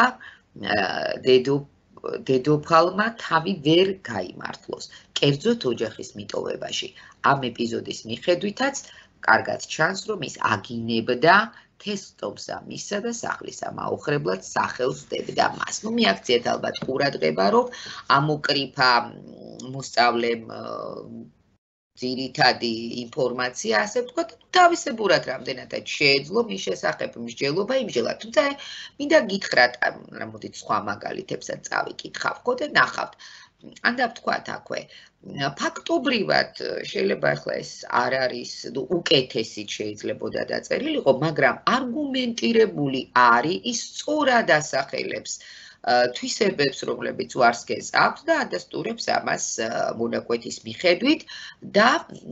დედოფალმა თავი ვერ გაიმართლოს. კერძოდ ოჯახის მიტოვებაში. ამ ეპიზოდის მიხედვითაც კარგად ჩანს, რომ ის აგინებდა თესტომსა მისსა და სახლისა მაუხრებლად სახელს დებდა მას. ნუ მიაქციეთ ალბათ ყურადღება, რომ ამოკრიფა მოსწავლემ ძირითადი ინფორმაცია, ასე ვთქვათ, თავისებურად რამდენადაც შეეძლო მის შესახებ მსჯელობა იმჟელა. თუმცა მინდა გითხრათ, მოდით სხვა მაგალითებსაც წავიკითხავ, ხო და ნახავთ. ან დავთქვათ აქვე, ფაქტობრივად შეიძლება ახლა ეს არ არის უკეთესით შეიძლებოდა დაწერილიყო, მაგრამ არგუმენტირებული არის, ის სწორად ასახელებს თვისებებს, რომლებიც ვარსქენს აქვს და ადასტურებს ამას მონაკვეთის მიხედვით და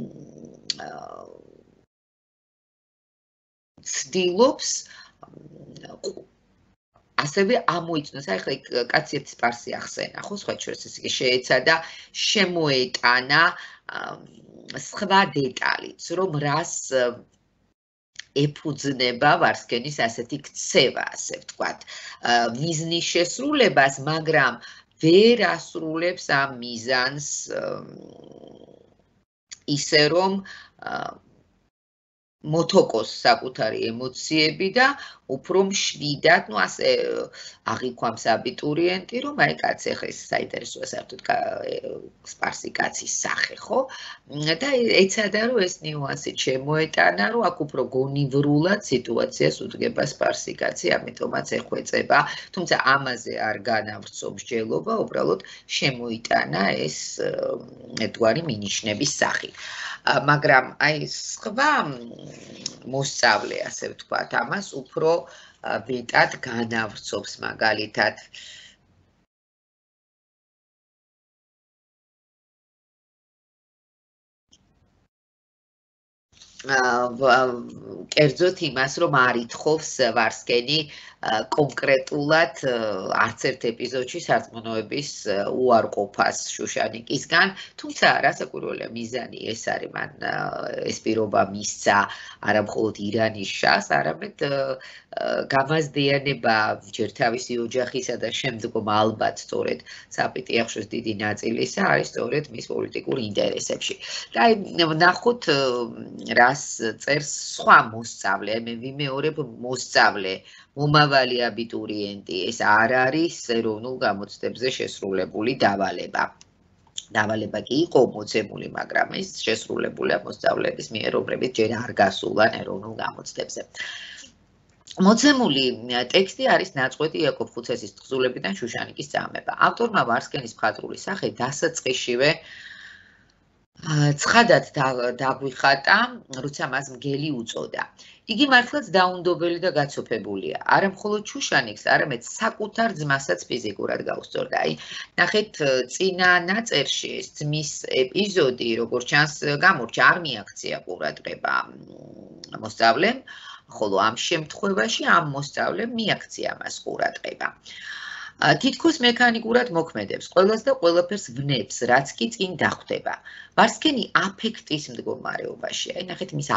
ცდილობს ასევე ამოიწნოს, აი ხა კაცი ერთი სპარსი ახსენა, ხო, სხვა შორის ეს იგი შეეცადა შემოეტანა სხვა დეტალიც, რომ რას ეფუძნება ვარსკენის ასეთი ქცევა, ასე ვთქვათ, მიზნის შესრულებას, მაგრამ ვერ ასრულებს ამ მიზანს ისე რომ მოთოკოს საკუთარი ემოციები და უფრო მშვიდად, ну ასე აღიქვამს აბიტურიენტი, რომ აი კაც ეხა ეს საინტერესოა საერთოდ სპარსი კაცის სახე, ხო? და ეცადა რომ ეს ნიუანსი შემოეტანა, რომ აქ უფრო გონივრულად სიტუაციას უდგება სპარსი კაცი, ამიტომაც ეხვეწება, თუმცა ამაზე არ განავრცო მსჯელობა, უბრალოდ შემოიტანა ეს ერთგვარი მინიშნების სახით. მაგრამ აი სხვა მოსწავლე, ასე ვთქვათ, ამას უფრო მეტად განავრცობს, მაგალითად კერძოდ იმას, რომ არ ითხოვს ვარსკენი კონკრეტულად არც ერთ ეპიზოდში სარწმუნოების უარყოფას შუშანიკისგან, თუმცა რასაკვირველია მიზანი ეს არის, მან ეს პირობა მისცა არა მხოლოდ ირანის შահს, არამედ გამაზდიანება ჯერ თავისი ოჯახისა და შემდგომ ალბათ სწორედ საპიტიახშოს დიდი ნაწილისა არის სწორედ მის პოლიტიკურ ინტერესებში. და აი ნახოთ რას წერს სხვა მოსწავლე, მე ვიმეორებ მოსწავლე, მომავალი აბიტურიენტი, ეს არ არის ეროვნულ გამოცდებზე შესრულებული დავალება. დავალება კი იყო მოცემული, მაგრამ ეს შესრულებულია მოსწავლეების მიერ, რომლებიც ჯერ არ გასულან ეროვნულ გამოცდებზე. მოცემული ტექსტი არის ნაწყვეტი იაკობ ხუცესის თხზულებიდან შუშანიკის წამება. ავტორმა ვარსკენის მხატვრული სახე დასაწყისშივე ცხადად დაგვიხატა, როცა მას მგელი უწოდა. იგი მართლაც დაუნდობელი და გაცოფებულია. არა მხოლოდ შუშანიკს, არამედ საკუთარ ძმასაც ფიზიკურად გაუსწორდა. აი, ნახეთ, წინა ნაწერში ეს ძმის ეპიზოდი, როგორც ჩანს, გამორჩა, არ მიაქცია ყურადღება მოსწავლემ, ხოლო ამ შემთხვევაში ამ მოსწავლემ მიაქცია მას ყურადღება. თითქოს მექანიკურად მოქმედებს, ყველას და ყველაფერს ვნებს, რაც კი წინ დახვდება. ვარსკენი აფექტის მდგომარეობაში, აი ნახეთ მის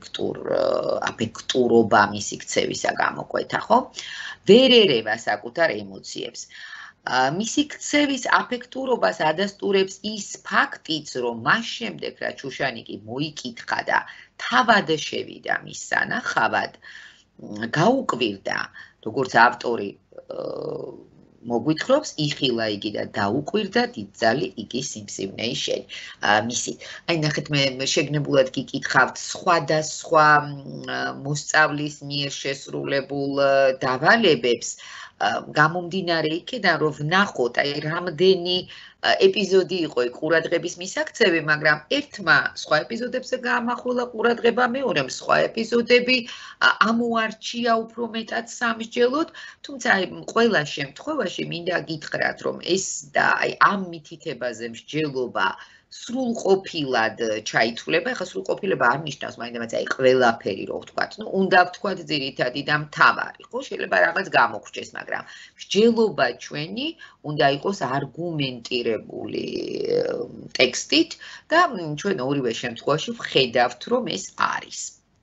აფექტურობა მისი ქცევისა გამოკვეთა, ხო? ვერ ერევა საკუთარ ემოციებს. მისი ქცევის აფექტურობას ადასტურებს ის ფაქტიც, რომ მას შემდეგ, რაც შუშანიკი მოიკითხა და თავად შევიდა მის სანახავად, გაუკვირდა, როგორც ავტორი მოგვითხრობს, იხილა იგი და დაუკვირდა დიდძალი იგი სიმსივნეი მისით. აი ნახეთ, მე შეგნებულად გიკითხავთ სხვადასხვა მოსწავლის მიერ შესრულებულ დავალებებს, გამომდინარე იქიდან, რომ ვნახოთ, აი რამდენი ეპიზოდი იყო ყურადღების მისაქცევი, მაგრამ ერთმა სხვა ეპიზოდებზე გაამახვილა ყურადღება, მეორემ სხვა ეპიზოდები ამოარჩია უფრო მეტად სამსჯელოდ, თუმცა აი ყველა შემთხვევაში მინდა გითხრათ, რომ ეს და აი ამ მითითებაზე მსჯელობა სრულყოფილად ჩაითვლება. ეხლა სრულყოფილება არ ნიშნავს მაინდამაც აი ყველაფერი, რო ვთქვათ, ну, უნდა ვთქვათ ძირითადი და მთავარი, ხო? შეიძლება რაღაც გამოგრჩეს, მაგრამ მსჯელობა ჩვენი უნდა იყოს არგუმენტირებული ტექსტით და ჩვენ ორივე შემთხვევაში ვხედავთ, რომ ეს არის.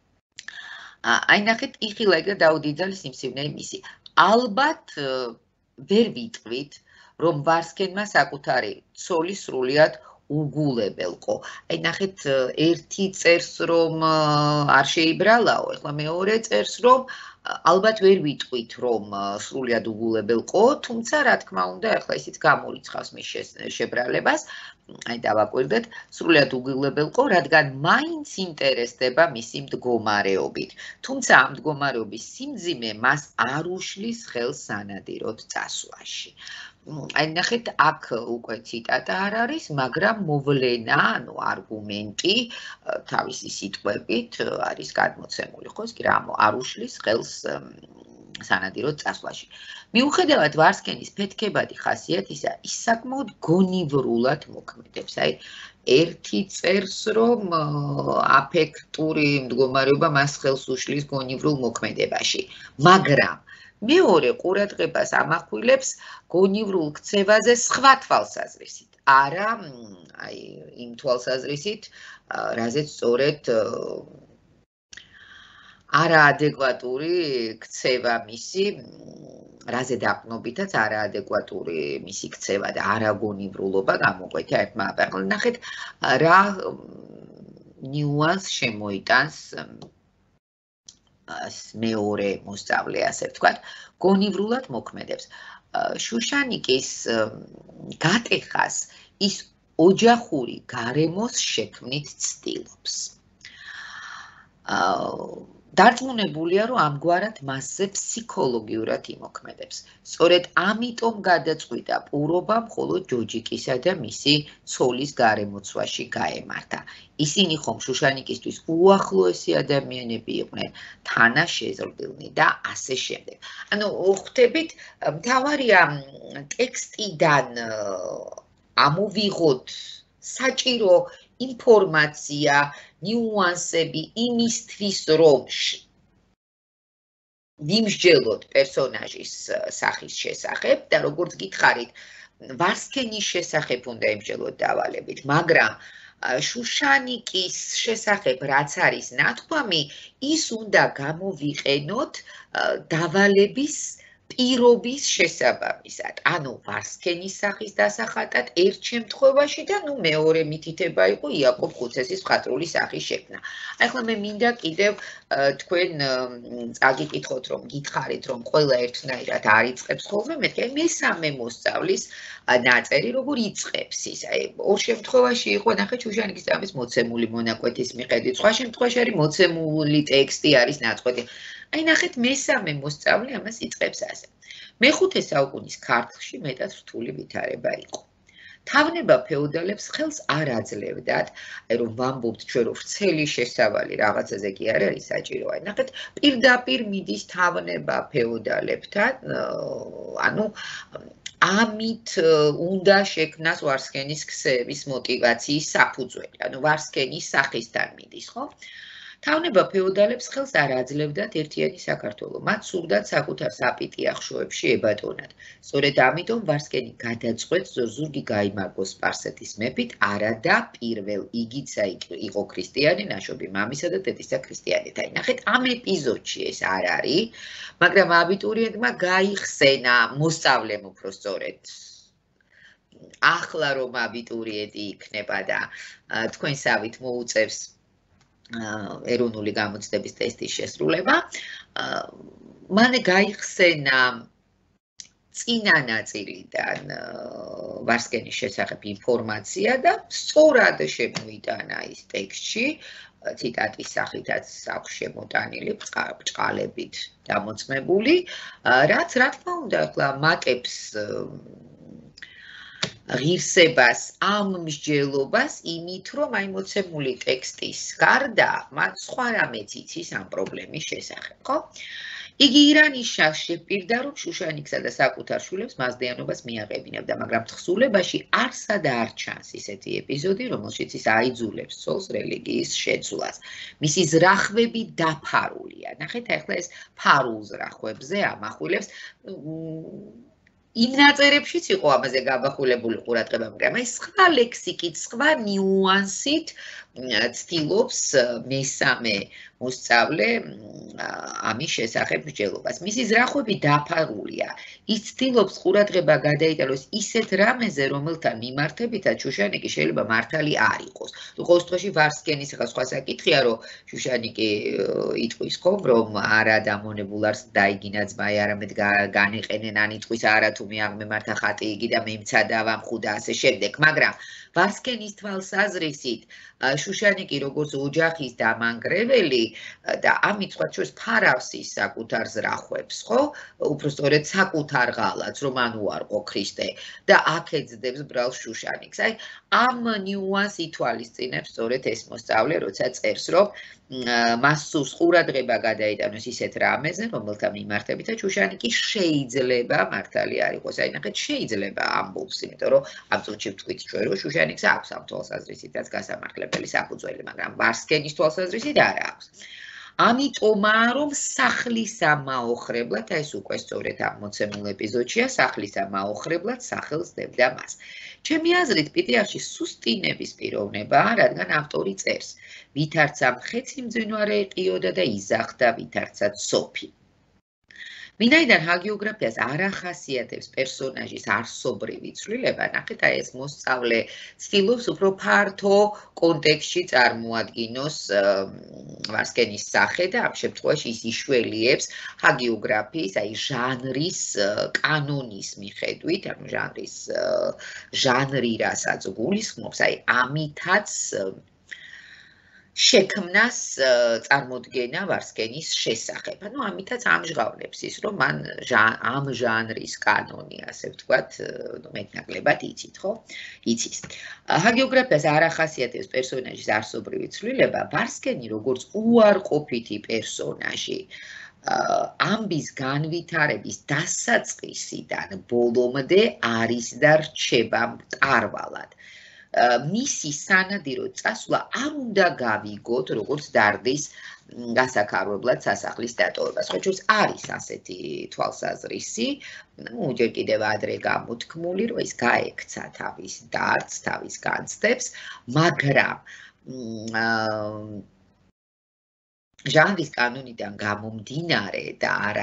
აი ნახეთ, იხილა იგი დაუდიძალი სიმსივნეი მისი. ალბათ ვერ ვიტყვით, რომ ვარსკენმა საკუთარი ცოლი სრულიად უგულებელყო. აი ნახეთ, ერთი წერს, რომ არ შეიბრალაო, ეხლა მეორე წერს, რომ ალბათ ვერ ვიტყვით, რომ სრულიად უგულებელყო, თუმცა რა თქმა უნდა, ეხლა ისიც გამორიცხავს მის შებრალებას, აი დავაკვირდეთ, სრულიად უგულებელყო, რადგან მაინც ინტერესდება მისი მდგომარეობით. თუმცა ამ მდგომარეობის სიმძიმე მას არ უშლის ხელს სანადიროდ წასვლაში. აი ნახეთ, აქ უკვე ციტატა არ არის, მაგრამ მოვლენა, ანუ არგუმენტი თავისი სიტყვებით არის გადმოცემული, ხო? ეს კი რა არ უშლის ხელს სანადიროდ წასვლაში. მიუხედავად ვარსკენის ფეთქებადი ხასიათისა, ის საკმაოდ გონივრულად მოქმედებს. აი ერთი წერს, რომ აფექტური მდგომარეობა მას ხელს უშლის გონივრულ მოქმედებაში, მაგრამ მეორე ყურადღებას ამახვილებს გონივრულ ქცევაზე სხვა თვალსაზრისით, არა აი იმ თვალსაზრისით, რაზეც სწორედ არაადეკვატური ქცევა მისი, რაზე დაყნობითაც არაადეკვატური მისი ქცევა და არაგონივრულობა გამოკვეთა ერთმა აპარატმა. ნახეთ, რა ნიუანს შემოიტანს მეორე მოსწავლე, ასე ვთქვათ, გონივრულად მოქმედებს. შუშანიკის გატეხას ის ოჯახური გარემოს შექმნით ცდილობს. დარწმუნებულია, რომ ამგვარად მასზე ფსიქოლოგიურად იმოქმედებს. სწორედ ამიტომ გადაწყვიტა პურობა მხოლოდ ჯოჯიკისა და მისი ცოლის გარემოცვაში გაემართა. ისინი ხომ შუშანიკისთვის უახლოესი ადამიანები იყვნენ, თანაშეზრდილნი და ასე შემდეგ. ანუ ხვდებით, მთავარია ტექსტიდან ამოვიღოთ საჭირო ინფორმაცია, ნიუანსები იმისთვის, რომ ვიმსჯელოთ პერსონაჟის სახის შესახებ და როგორც გითხარით, ვარსქენის შესახებ უნდა იმსჯელოთ დავალებით, მაგრამ შუშანიკის შესახებ რაც არის ნათქვამი, ის უნდა გამოვიყენოთ დავალების პირობის შესაბამისად. ანუ ვარსქენის სახის დასახატად ერთ შემთხვევაში და მეორე მითითება იყო იაკობ ხუცესის მხატვრული სახის შექმნა. ახლა მე მინდა კიდევ თქვენ წაგიკითხოთ, რომ გითხარით, რომ ყველა ერთნაირად არ იწყებს ხოლმე, მეთქე მესამე მოსწავლის ნაწერი როგორ იწყებს ის. ორ შემთხვევაში იყო, ნახეთ, შუშანიკის წამის მოცემული მონაკვეთის მიხედვით, სხვა შემთხვევაში არის მოცემული ტექსტი არის ნაწყვეტი. აი ნახეთ, მესამე მოსწავლე ამას იწყებს ასე. მეხუთე საუკუნის ქართლში მეტად რთული ვითარება იყო. თავნება ფეოდალებს ხელს არ აძლევდათ, რომ ვამბობთ ჩვენ, რომ ვრცელი შესავალი რაღაცაზე კი არ არის საჭირო. აი ნახეთ, პირდაპირ მიდის თავნება ფეოდალებთან, ანუ ამით უნდა შექმნას ვარსქენის ქსევის მოტივაციის საფუძველი, ანუ ვარსქენის სახისთან მიდის, ხო? თავნება ფეოდალებს ხელს არ აძლევდათ ერთიანი საქართველო. მათ სურდათ საკუთარ საპიტი ახშოებში ებატონათ. სწორედ ამიტომ ვარსქენი გადაწყვეტს ზურგი გაიმარგოს სპარსეთის მეფით, არადა პირველ იგიცა იყო ქრისტიანი, ნაშობი მამისა და დედისა ქრისტიანით. აი ნახეთ, ამ ეპიზოდში ეს არ არის, მაგრამ აბიტურიენტმა გაიხსენა, მოსწავლემ უფრო სწორედ. ახლა რომ აბიტურიენტი იქნება და თქვენსავით მოუწევს ეროვნული გამოცდების ტესტის შესრულება, მან გაიხსენა წინა ნაწილიდან ვარსქენის შესახებ ინფორმაცია და სწორად შემოიტანა ის ტექსტში, ციტატის სახითაც აქვს შემოტანილი, ბრწყალებით დამოწმებული, რაც რა თქმა უნდა, ახლა მატებს ღირსებას ამ მსჯელობას იმით, რომ აი მოცემული ტექსტის გარდა მათ სხვა რამეც იცის ამ პრობლემის შესახებ, ხო? იგი ირანის შაჰს შეპირდა, რომ შუშანიკსა და საკუთარ შვილებს მაზდეანობას მიაყებინებდა, მაგრამ თხზულებაში არსა და არ ჩანს ისეთი ეპიზოდი, რომელშიც ის აიძულებს ცოლს რელიგიის შეცვლას. მისი ზრახვები დაფარულია. ნახეთ, ახლა ეს ფარულ ზრახვებზე ამახვილებს იმ ნაწერებშიც იყო ამაზე გამახვილებული ყურადღება, მაგრამ ეს სხვა ლექსიკით, სხვა ნიუანსით ცდილობს მესამე მოსწავლე ამის შესახებ მსჯელობას. მისი ზრახვები დაფარულია. ის ცდილობს ყურადღება გადაიტანოს ისეთ რამეზე, რომელთა მიმართებითაც შუშანიკი შეიძლება მართალი არ იყოს. ყოველ შემთხვევაში ვარსქენის ახლა სხვა საკითხია, რომ შუშანიკი იტყვის ხომ, რომ არა დამონებულ არს დაიგინა ძმაი, არამედ განეყენენ ან იტყვის არა თუ მე აღმემართა ხატი იგი და მემცა და ვამხუდა ასე შემდეგ, მაგრამ ვარსქენის თვალსაზრისით შუშანიკი როგორც ოჯახის დამანგრეველი და ამით სხვა შორის ფარავს ის საკუთარ ზრახვებს, ხო? უფრო სწორედ საკუთარ ღალატს, რომ ან უარყო ქრისტე და აქ ეძდებს ბრალს შუშანიკს. აი, ამ ნიუანს ითვალისწინებს სწორედ ეს მოსწავლე, როცა წერს, რომ მას სურს ყურადღება გადაიტანოს ისეთ რამეზე, რომელთა მიმართებითაც შუშანიკი შეიძლება მართალი არ იყოს. აი, ნახეთ, შეიძლება ამბობს, იმიტომ რომ ამ წუთში ვთქვით ჩვენ, რომ შუშანიკს აქვს ამ თვალსაზრისითაც გასამართლებელი საფუძველი, მაგრამ ვარსქენის თვალსაზრისით არ აქვს. ამიტომაა რომ სახლისა მაოხრებლად, ეს უკვე სწორედ ამ მოცემულ ეპიზოდშია, სახლისა მაოხრებლად სახელს დებდა მას. ჩემი აზრით, პიტიარში სუსტინების პიროვნებაა, რადგან ავტორი წერს, ვითარცა მხეცი მძვინვარე ეყიოდა და იზახდა ვითარცა ცოფი. ვინაიდან ჰაგიოგრაფიას არ ახასიათებს პერსონაჟის არსობრივი ცვლილება, ნახეთ, ეს მოსწავლე ცდილობს უფრო ფართო კონტექსტში წარმოადგინოს ვარსკენის სახე და ამ შემთხვევაში ის იშველიებს ჰაგიოგრაფიის, ჟანრის კანონის მიხედვით, ანუ ჟანრი რასაც გულისხმობს, ამითაც შექმნას წარმოდგენა ვარსკენის შესახებ. ანუ ამითაც ამჟღავნებს ის, რომ მან ამ ჟანრის კანონი, ასე ვთქვათ, მეტნაკლებად იცით, ხო? იცის. ჰაგიოგრაფიას არ ახასიათებს პერსონაჟის არსობრივი ცვლილება, ვარსკენი როგორც უარყოფითი პერსონაჟი ამბის განვითარების დასაწყისიდან ბოლომდე არის და რჩება მტარვალად. მისი სანადირო წასვლა არ უნდა გავიგოთ, როგორც დარდის გასაქარვებლად სასახლის დატოვებას. ხო, ჩვენს არის ასეთი თვალსაზრისი, ჯერ კიდევ ადრე გამოთქმული, რომ ის გაექცა თავის დარდს, თავის განცდებს, მაგრამ ჟანრის კანონიდან გამომდინარე და არა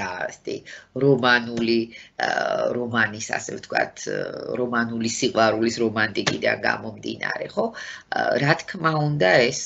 რომანის, ასე ვთქვათ, რომანული სიყვარულის რომანტიკიდან გამომდინარე, ხო? რა თქმა უნდა, ეს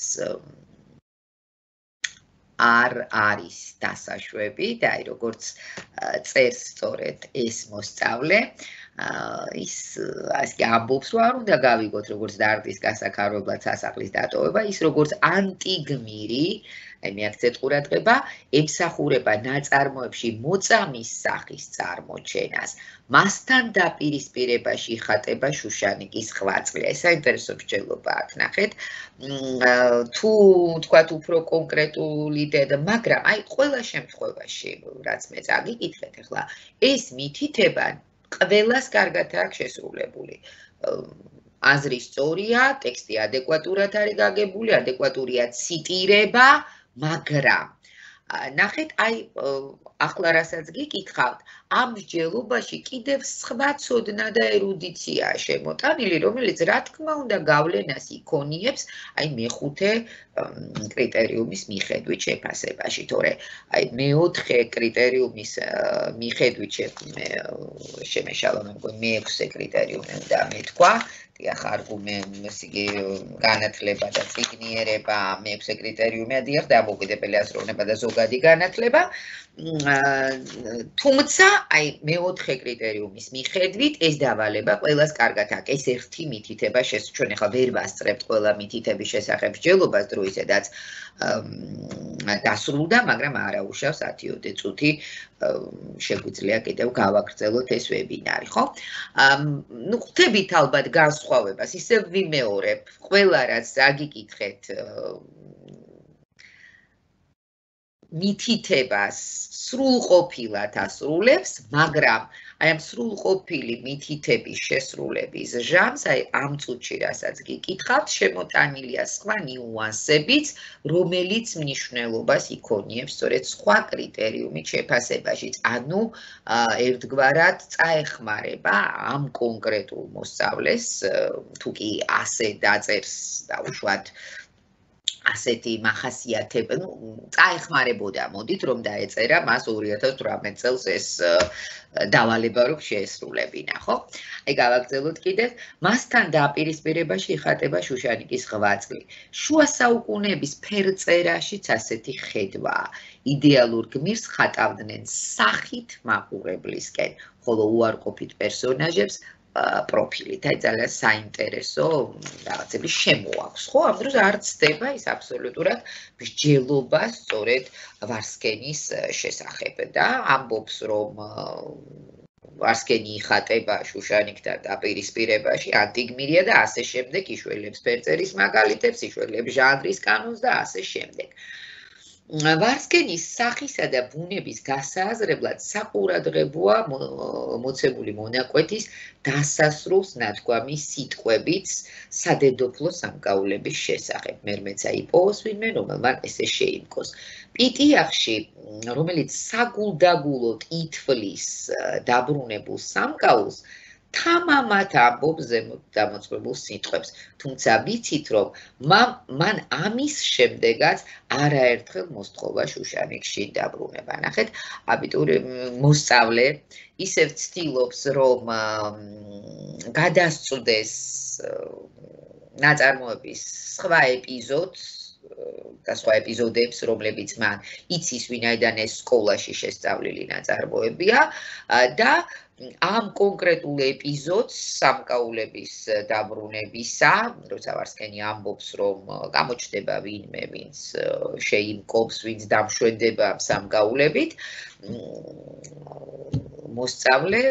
არ არის დასაშვები და როგორც წერს სწორედ ეს მოსწავლე, ის ასე ამბობს, რომ არ უნდა გავიგოთ, როგორც დარდის გასაქარვებლად სასახლის დატოვება, ის როგორც ანტიგმირი, მიაქცეთ ყურადღება, ემსახურება ნაწარმოებში მოწამის სახის წარმოჩენას, მასთან დაპირისპირებაში იხატება შუშანიკის ღვაწლი. ეს საინტერესო მსჯელობა აქ ნახეთ. თუ თქვათ უფრო კონკრეტული და მაგრამ ყველა შემთხვევაში, რაც მე წაგიკითხეთ ახლა, ეს მითითება ყველას კარგად აქვს შესრულებული. აზრი სწორია, ტექსტი ადეკვატურად არის გაგებული, ადეკვატურია ციტირება, მაგრამ ნახეთ, ახლა რასაც გიკითხავთ, ამ მსჯელობაში კიდევ სხვა ცოდნა და ერუდიციაა შემოტანილი, რომელიც რა თქმა უნდა გავლენას იქონიებს, მეხუთე კრიტერიუმის მიხედვით შეფასებაში, თორე მეოთხე კრიტერიუმის მიხედვით შემეშალა, მეექვსე კრიტერიუმი უნდა მეთქვა. დიახ, არგუმენტი, განათლება და წიგნიერება, მეექვსე კრიტერიუმია, დიახ, დამოუკიდებელი აზროვნება და ზოგადი განათლება. თუმცა, მეოთხე კრიტერიუმის მიხედვით ეს დავალება ყველას კარგად აქვს. ეს ერთი მითითება ჩვენ ახლა ვერ ვასწრებთ ყველა მითითების შესახებ მსჯელობას დროისედაც დასრულდა, მაგრამ არაუშავს 10 წუთი შეგვიძლია კიდევ გავაგრძელოთ ეს ვებინარი, ხო? ხვდებით ალბათ განსხვავებას, ისევ ვიმეორებ, ყველა რაც აგიკითხეთ მითითებას სრულყოფილად ასრულებს, მაგრამ ამ სრულყოფილი მითითების შესრულების ჟამს, ამ წუთში რასაც გიკითხავთ, შემოტანილია სხვა ნიუანსებიც, რომელიც მნიშვნელობას იქონიებს სწორედ სხვა კრიტერიუმით შეფასებაშიც. ანუ ერთგვარად წაეხმარება ამ კონკრეტულ მოსწავლეს, თუ კი ასე დაწერს დაუშვათ ასეთი მახასიათება, წაეხმარებოდა, მოდით, რომ დაეწერა მას 2018 წელს ეს დავალება რომ შეესრულებინა, ხო? გავაგრძელოთ კიდევ, მასთან დაპირისპირებაში იხატება შუშანიკის ღვაწლი. შუა საუკუნეების ფერწერაშიც ასეთი ხედვაა. იდეალურ გმირს ხატავდნენ სახით მაყურებლისკენ, ხოლო უარყოფით პერსონაჟებს პროფილით, ძალიან საინტერესო რაღაცები შემოაქვს, ხო? ამ დროს არ ცდება ის აბსოლუტურად მსჯელობა სწორედ ვარსკენის შესახებ და ამბობს, რომ ვარსკენი იხატება შუშანიკთან დაპირისპირებაში, ანტიგმირია და ასე შემდეგ, იშველებს ფერწერის მაგალითებს, იშველებს ჟანრის კანონს და ასე შემდეგ. ვარსკენის სახისა და ბუნების გასააზრებლად საყურადღებოა მოცემული მონაკვეთის დასასრულს ნათქვამი სიტყვებიც სადედოფლო სამკაულების შესახებ. მერმეცა იპოვოს ვინმე, რომელმან ესე შეიმკოს. პიტიახში, რომელიც საგულდაგულოდ ითვლის დაბრუნებულ სამკაულს, თამამად ამბობს ზემოთ დამოწმებულ სიტყვებს, თუმცა ვიცით, რომ მან ამის შემდეგაც არაერთხელ მოსთხოვა შუშანიკში დაბრუნება. ნახეთ, მოსწავლე ისევ ცდილობს, რომ გადასწვდეს ნაწარმოების სხვა ეპიზოდს და სხვა ეპიზოდებს, რომლებიც მან იცის, ვინაიდან ეს სკოლაში შესწავლილი ნაწარმოებია და ამ კონკრეტულ ეპიზოდს სამკაულების დაბრუნებისა, როცა ვარსკენი ამბობს, რომ გამოჩნდება ვინმე, ვინც შეიმკობს, ვინც დამშვენდება სამკაულებით, მოსწავლე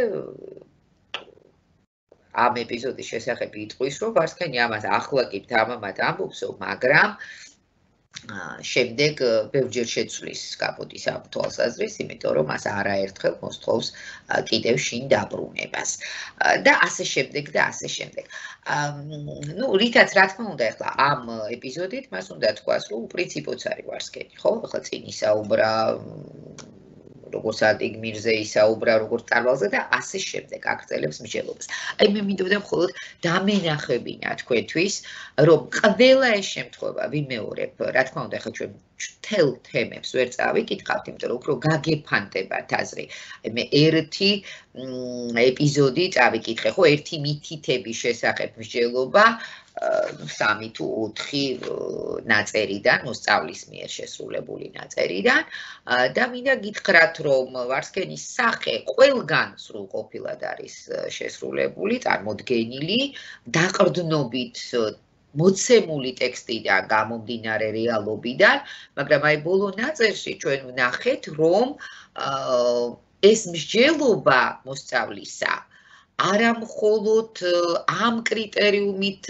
ამ ეპიზოდის შესახებ იტყვის, რომ ვარსკენი ამას ახლა კი თამამად ამბობსო, მაგრამ შემდეგ ბევრჯერ შეცვლის კაპოტის ამ თვალსაზრისს, იმიტომ რომ მას არაერთხელ მოსთხოვს კიდევ შინ დაბრუნებას. და ასე შემდეგ და ასე შემდეგ. რითაც რა თქმა უნდა, ახლა ამ ეპიზოდით მას უნდა თქვას, რომ უპრინციპოც არის ვარსკენი, ხო? ახლა წინ ისაუბრა როგორც ანტიგმირზე ისაუბრა, როგორც ტარვალზე და ასე შემდეგ აგრძელებს მსჯელობას. აი მე მინდოდა მხოლოდ დამენახებინა თქვენთვის, რომ ყველა ეს შემთხვევა ვიმეორებ, რა თქმა უნდა, ახლა ჩვენ მთელ თემებს ვერ წავიკითხავთ, იმიტომ რომ უფრო გაგეფანტებათ აზრი. აი მე ერთი ეპიზოდი წავიკითხე, ხო, ერთი მითითების შესახებ მსჯელობა 3 თუ 4 ნაწერიდან, მოსწავლის მიერ შესრულებული ნაწერიდან და მინდა გითხრათ, რომ ვარსკენის სახე ყველგან სრულყოფილად არის შესრულებული, წარმოდგენილი, დაყრდნობით მოცემული ტექსტიდან, გამომდინარე რეალობიდან, მაგრამ აი ბოლო ნაწერში ჩვენ ვნახეთ, რომ ეს მსჯელობა მოსწავლისა არა მხოლოდ ამ კრიტერიუმით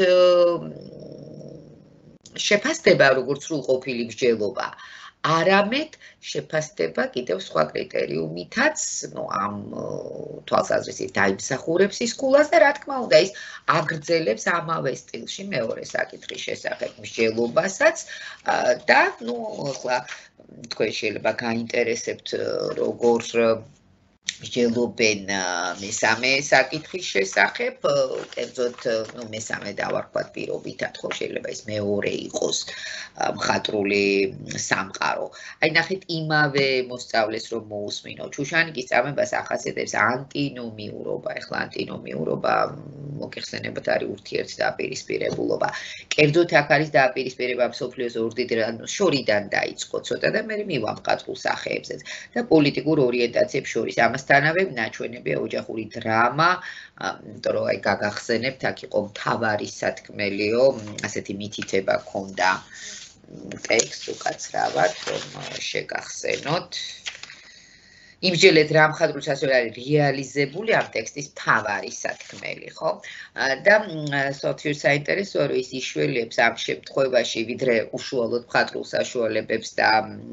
შეფასდება, როგორც სრულყოფილი მსჯელობა, არამედ შეფასდება კიდევ სხვა კრიტერიუმითაც, ამ თვალსაზრისით დაიმსახურებს ის კულას და რა თქმა უნდა, ის აგრძელებს ამავე სტილში მეორე საკითხის შესახებ მსჯელობასაც და ახლა თქვენ შეიძლება გაინტერესებთ როგორ მსჯელობენ მესამე საკითხის შესახებ, კერძოდ, მესამე დავარქვათ პირობითად, ხო, შეიძლება ის მეორე იყოს მხატვრული სამყარო. აი ნახეთ, იმავე მოსწავლეს რომ მოусმინოთ, შუშანიკის წამებას ახასიათებს ანტინომიურობა. ეხლა ანტინომიურობა მოგეხსენებათ არის ურთიერთდაპირისპირებულობა. კერძოდ აქ არის დაპირისპირება მსოფლიოს შორიდან დაიწყო ცოტა და მე მივა მხატვრულ სახეებზეც და პოლიტიკურ ორიენტაციებს შორის. ამასთანავე ნაჩვენებია ოჯახური დრამა, იმიტომ რომ აი გაგახსენებთ, აქ იყო მთავარი სათქმელიო, ასეთი მითითება ჰქონდა ტექსტს უკაცრავად, რომ შეგახსენოთ. იმჯერად რა მხატვრულ სასწავლად არის რეალიზებული ამ ტექსტის მთავარი სათქმელი, ხო? და სოციალურ საინტერესოა, რომ ის იშველებს ამ შემთხვევაში, ვიდრე უშუალოდ მხატვრულ საშუალებებს და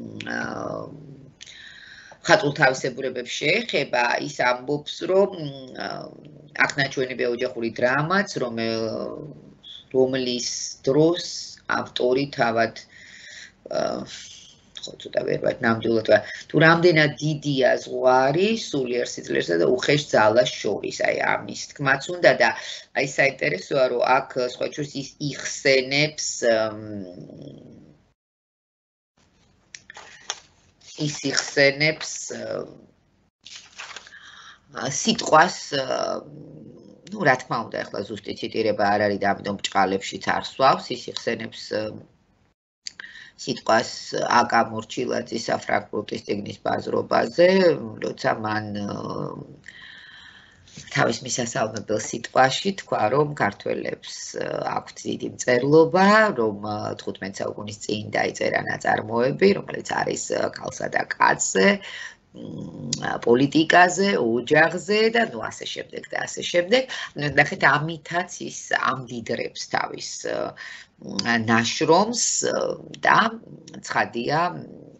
მხატვრულ თავისებურებებს შეეხება, ის ამბობს, რომ აქ ნაჩვენებია ოჯახური დრამაც, რომლის დროს ავტორი თავად ცოტა ვერ ვარ ნამდვილად ვარ თუ რამდენად დიდია ზღვარი სულიერ სიძლიერსა და უხეშ ძალას შორის, აი ამის თქმაც უნდა და აი საინტერესოა, რომ აქ სხვა შორის ის იხსენებს სიტყვას, რა თქმა უნდა, ახლა ზუსტი ციტირება არ არის და ამიტომ ბრჭყალებშიც არ სვავს, ის იხსენებს სიტყვას აკა მორჩილაძის საფრანგეთის წიგნის ბაზრობაზე, როცა მან თავის მისასალმებელ სიტყვაში თქვა, რომ ქართველებს აქვთ დიდი მწერლობა, რომ 15 საუკუნის წინ დაიწერა ნაწარმოები, რომელიც არის ქალსა და კაცზე, პოლიტიკაზე, ოჯახზე და ასე შემდეგ და ასე შემდეგ. ნახეთ, ამითაც ის ამდიდრებს თავის ნაშრომს და ცხადია,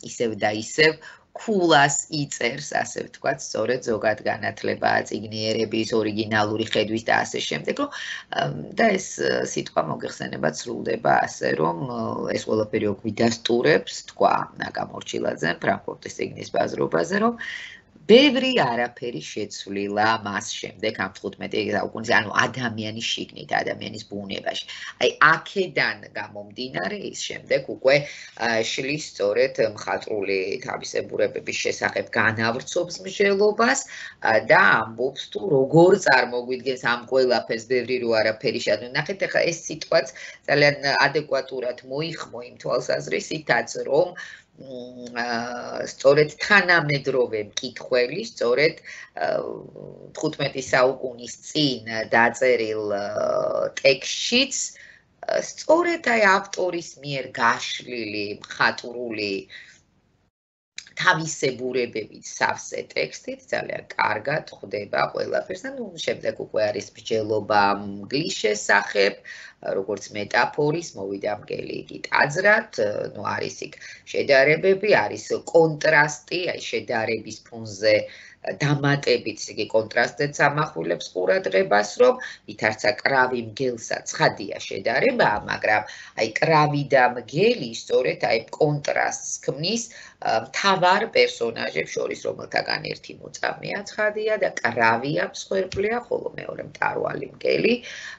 ისევ და ისევ ქულას იწერს, ასე ვთქვათ, სწორედ ზოგად განათლება, წიგნიერების, ორიგინალური ხედვის და ასე შემდეგ, და ეს სიტყვა მოგეხსენებათ სრულდება ასე, რომ ეს ყველაფერი გვიდასტურებს, თქვა ნაკა მორჩილაძემ ფრანკფურტის წიგნის ბაზრობაზე, რომ ბევრი არაფერი შეცვლილა მას შემდეგ ამ 15 საუკუნეში, ანუ ადამიანის შიგნით, ადამიანის ბუნებაში. აი აქედან გამომდინარე ის შემდეგ უკვე შლის სწორედ მხატვრული თავისებურებების შესახებ განავრცობს მსჯელობას და ამბობს თუ როგორ წარმოგვიდგენს ამ ყველაფერს ბევრი რო არაფერი შეადო. ნახეთ ახლა ეს სიტყვაც ძალიან ადეკვატურად მოიხმო იმ თვალსაზრისითაც, რომ სწორედ თანამედროვე მკითხველი, სწორედ 15 საუკუნის წინ დაწერილ ტექსტშიც, სწორედ აი ავტორის მიერ გაშლილი მხატვრული თავისებურებებით სავსე ტექსტით ძალიან კარგად ხვდება ყველაფერს. ანუ შემდეგ უკვე არის მსჯელობა მგლის შესახებ, როგორც მეტაფორის, მოვიდა მგელი იგი ტაძრად, ნუ არის იქ შედარებები, არის კონტრასტი, აი შედარების ფონზე დამატებით იგი კონტრასტებს ამახვილებს ყურადღებას, რომ ვითარცა კრავი მგელსა ცხადია შედარება, მაგრამ აი კრავი და მგელი სწორედ აი კონტრასტს ქმნის მთავარ პერსონაჟებს შორის, რომელთაგან ერთი მოწამეა ცხადია და კრავია მსხვერპლია, ხოლო მეორე მტარვალი მგელი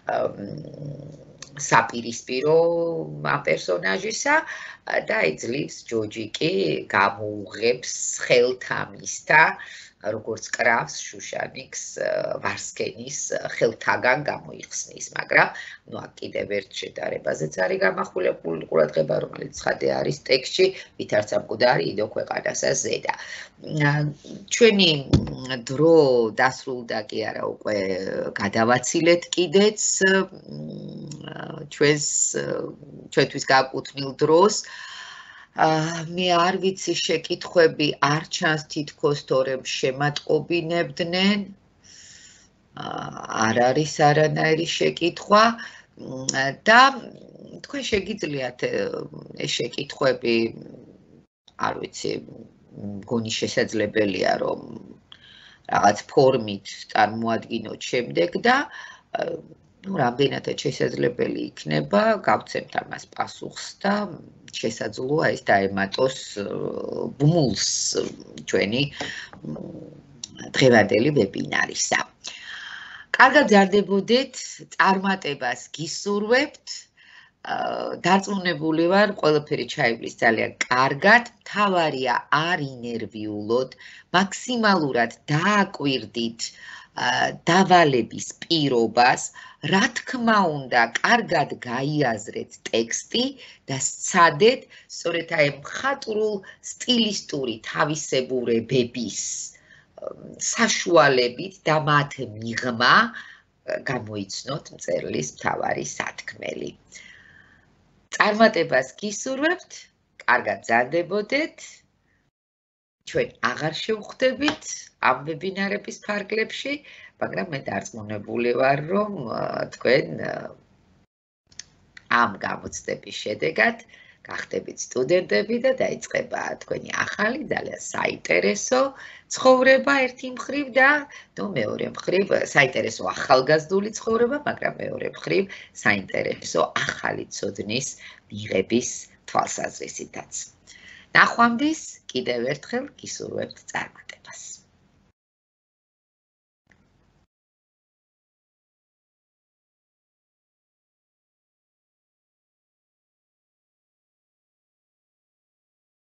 საპირისპირო ამ პერსონაჟისა და ეძლივს ჯოჯიკი გამოუღებს ხელთამისთა როგორც კრავს შუშანიკს ვარსკენის ხელთაგან გამოიხსნის, მაგრამ ნუ აქ კიდევ ერთ შედარებაზეც არის გამახვილებული ყურადღება, რომელიც ცხადე არის ტექსტში, ვითარცა მკვდარი იდო ქვეყანასა ზედა. ჩვენი დრო დასრულდა კი არა, უკვე გადავაცილეთ კიდეც ჩვენთვის გაკუთვნილ დროს. მე არ ვიცი შეკითხვები არ ჩანს თითქოს თორემ შემატყობინებდნენ. არ არის არანაირი შეკითხვა და თქვენ შეგიძლიათ ეს შეკითხვები არ ვიცი მგონი შესაძლებელია რომ რაღაც ფორმით წარმოადგინოთ შემდეგ და ну, რამდენადაც შესაძლებელი იქნება, გავცემთ ამას პასუხს და შესაძლოა ეს დაემატოს ბმულს ჩვენი დღევანდელი ვებინარისა. კარგად ზარდებოდეთ, წარმატებას გისურვებთ. დარწმუნებული ვარ, ყველაფერი ჩაივლის ძალიან კარგად, მთავარია არ ინერვიულოთ, მაქსიმალურად დააკვირდით დავალების პირობას, რა თქმა უნდა, კარგად გაიაზრეთ ტექსტი და სცადეთ სწორედ აი მხატვრულ სტილისტური თავისებურებების საშუალებით და მათ მიღმა გამოიცნოთ მწერლის მთავარი სათქმელი. წარმატებას გისურვებთ, კარგად ზარდებოდეთ. ჩვენ აღარ შევხვდებით ამ ვებინარების ფარგლებში, მაგრამ მე დარწმუნებული ვარ, რომ თქვენ ამ გამოცდების შედეგად გახდებით სტუდენტები და დაიწყება თქვენი ახალი ძალიან საინტერესო ცხოვრება ერთი მხრივ და მეორე მხრივ საინტერესო ახალგაზრდული ცხოვრება, მაგრამ მეორე მხრივ საინტერესო ახალი ცოდნის მიღების თვალსაზრისითაც. ნახვამდის კიდევ ერთხელ გისურვებთ წარმატებას.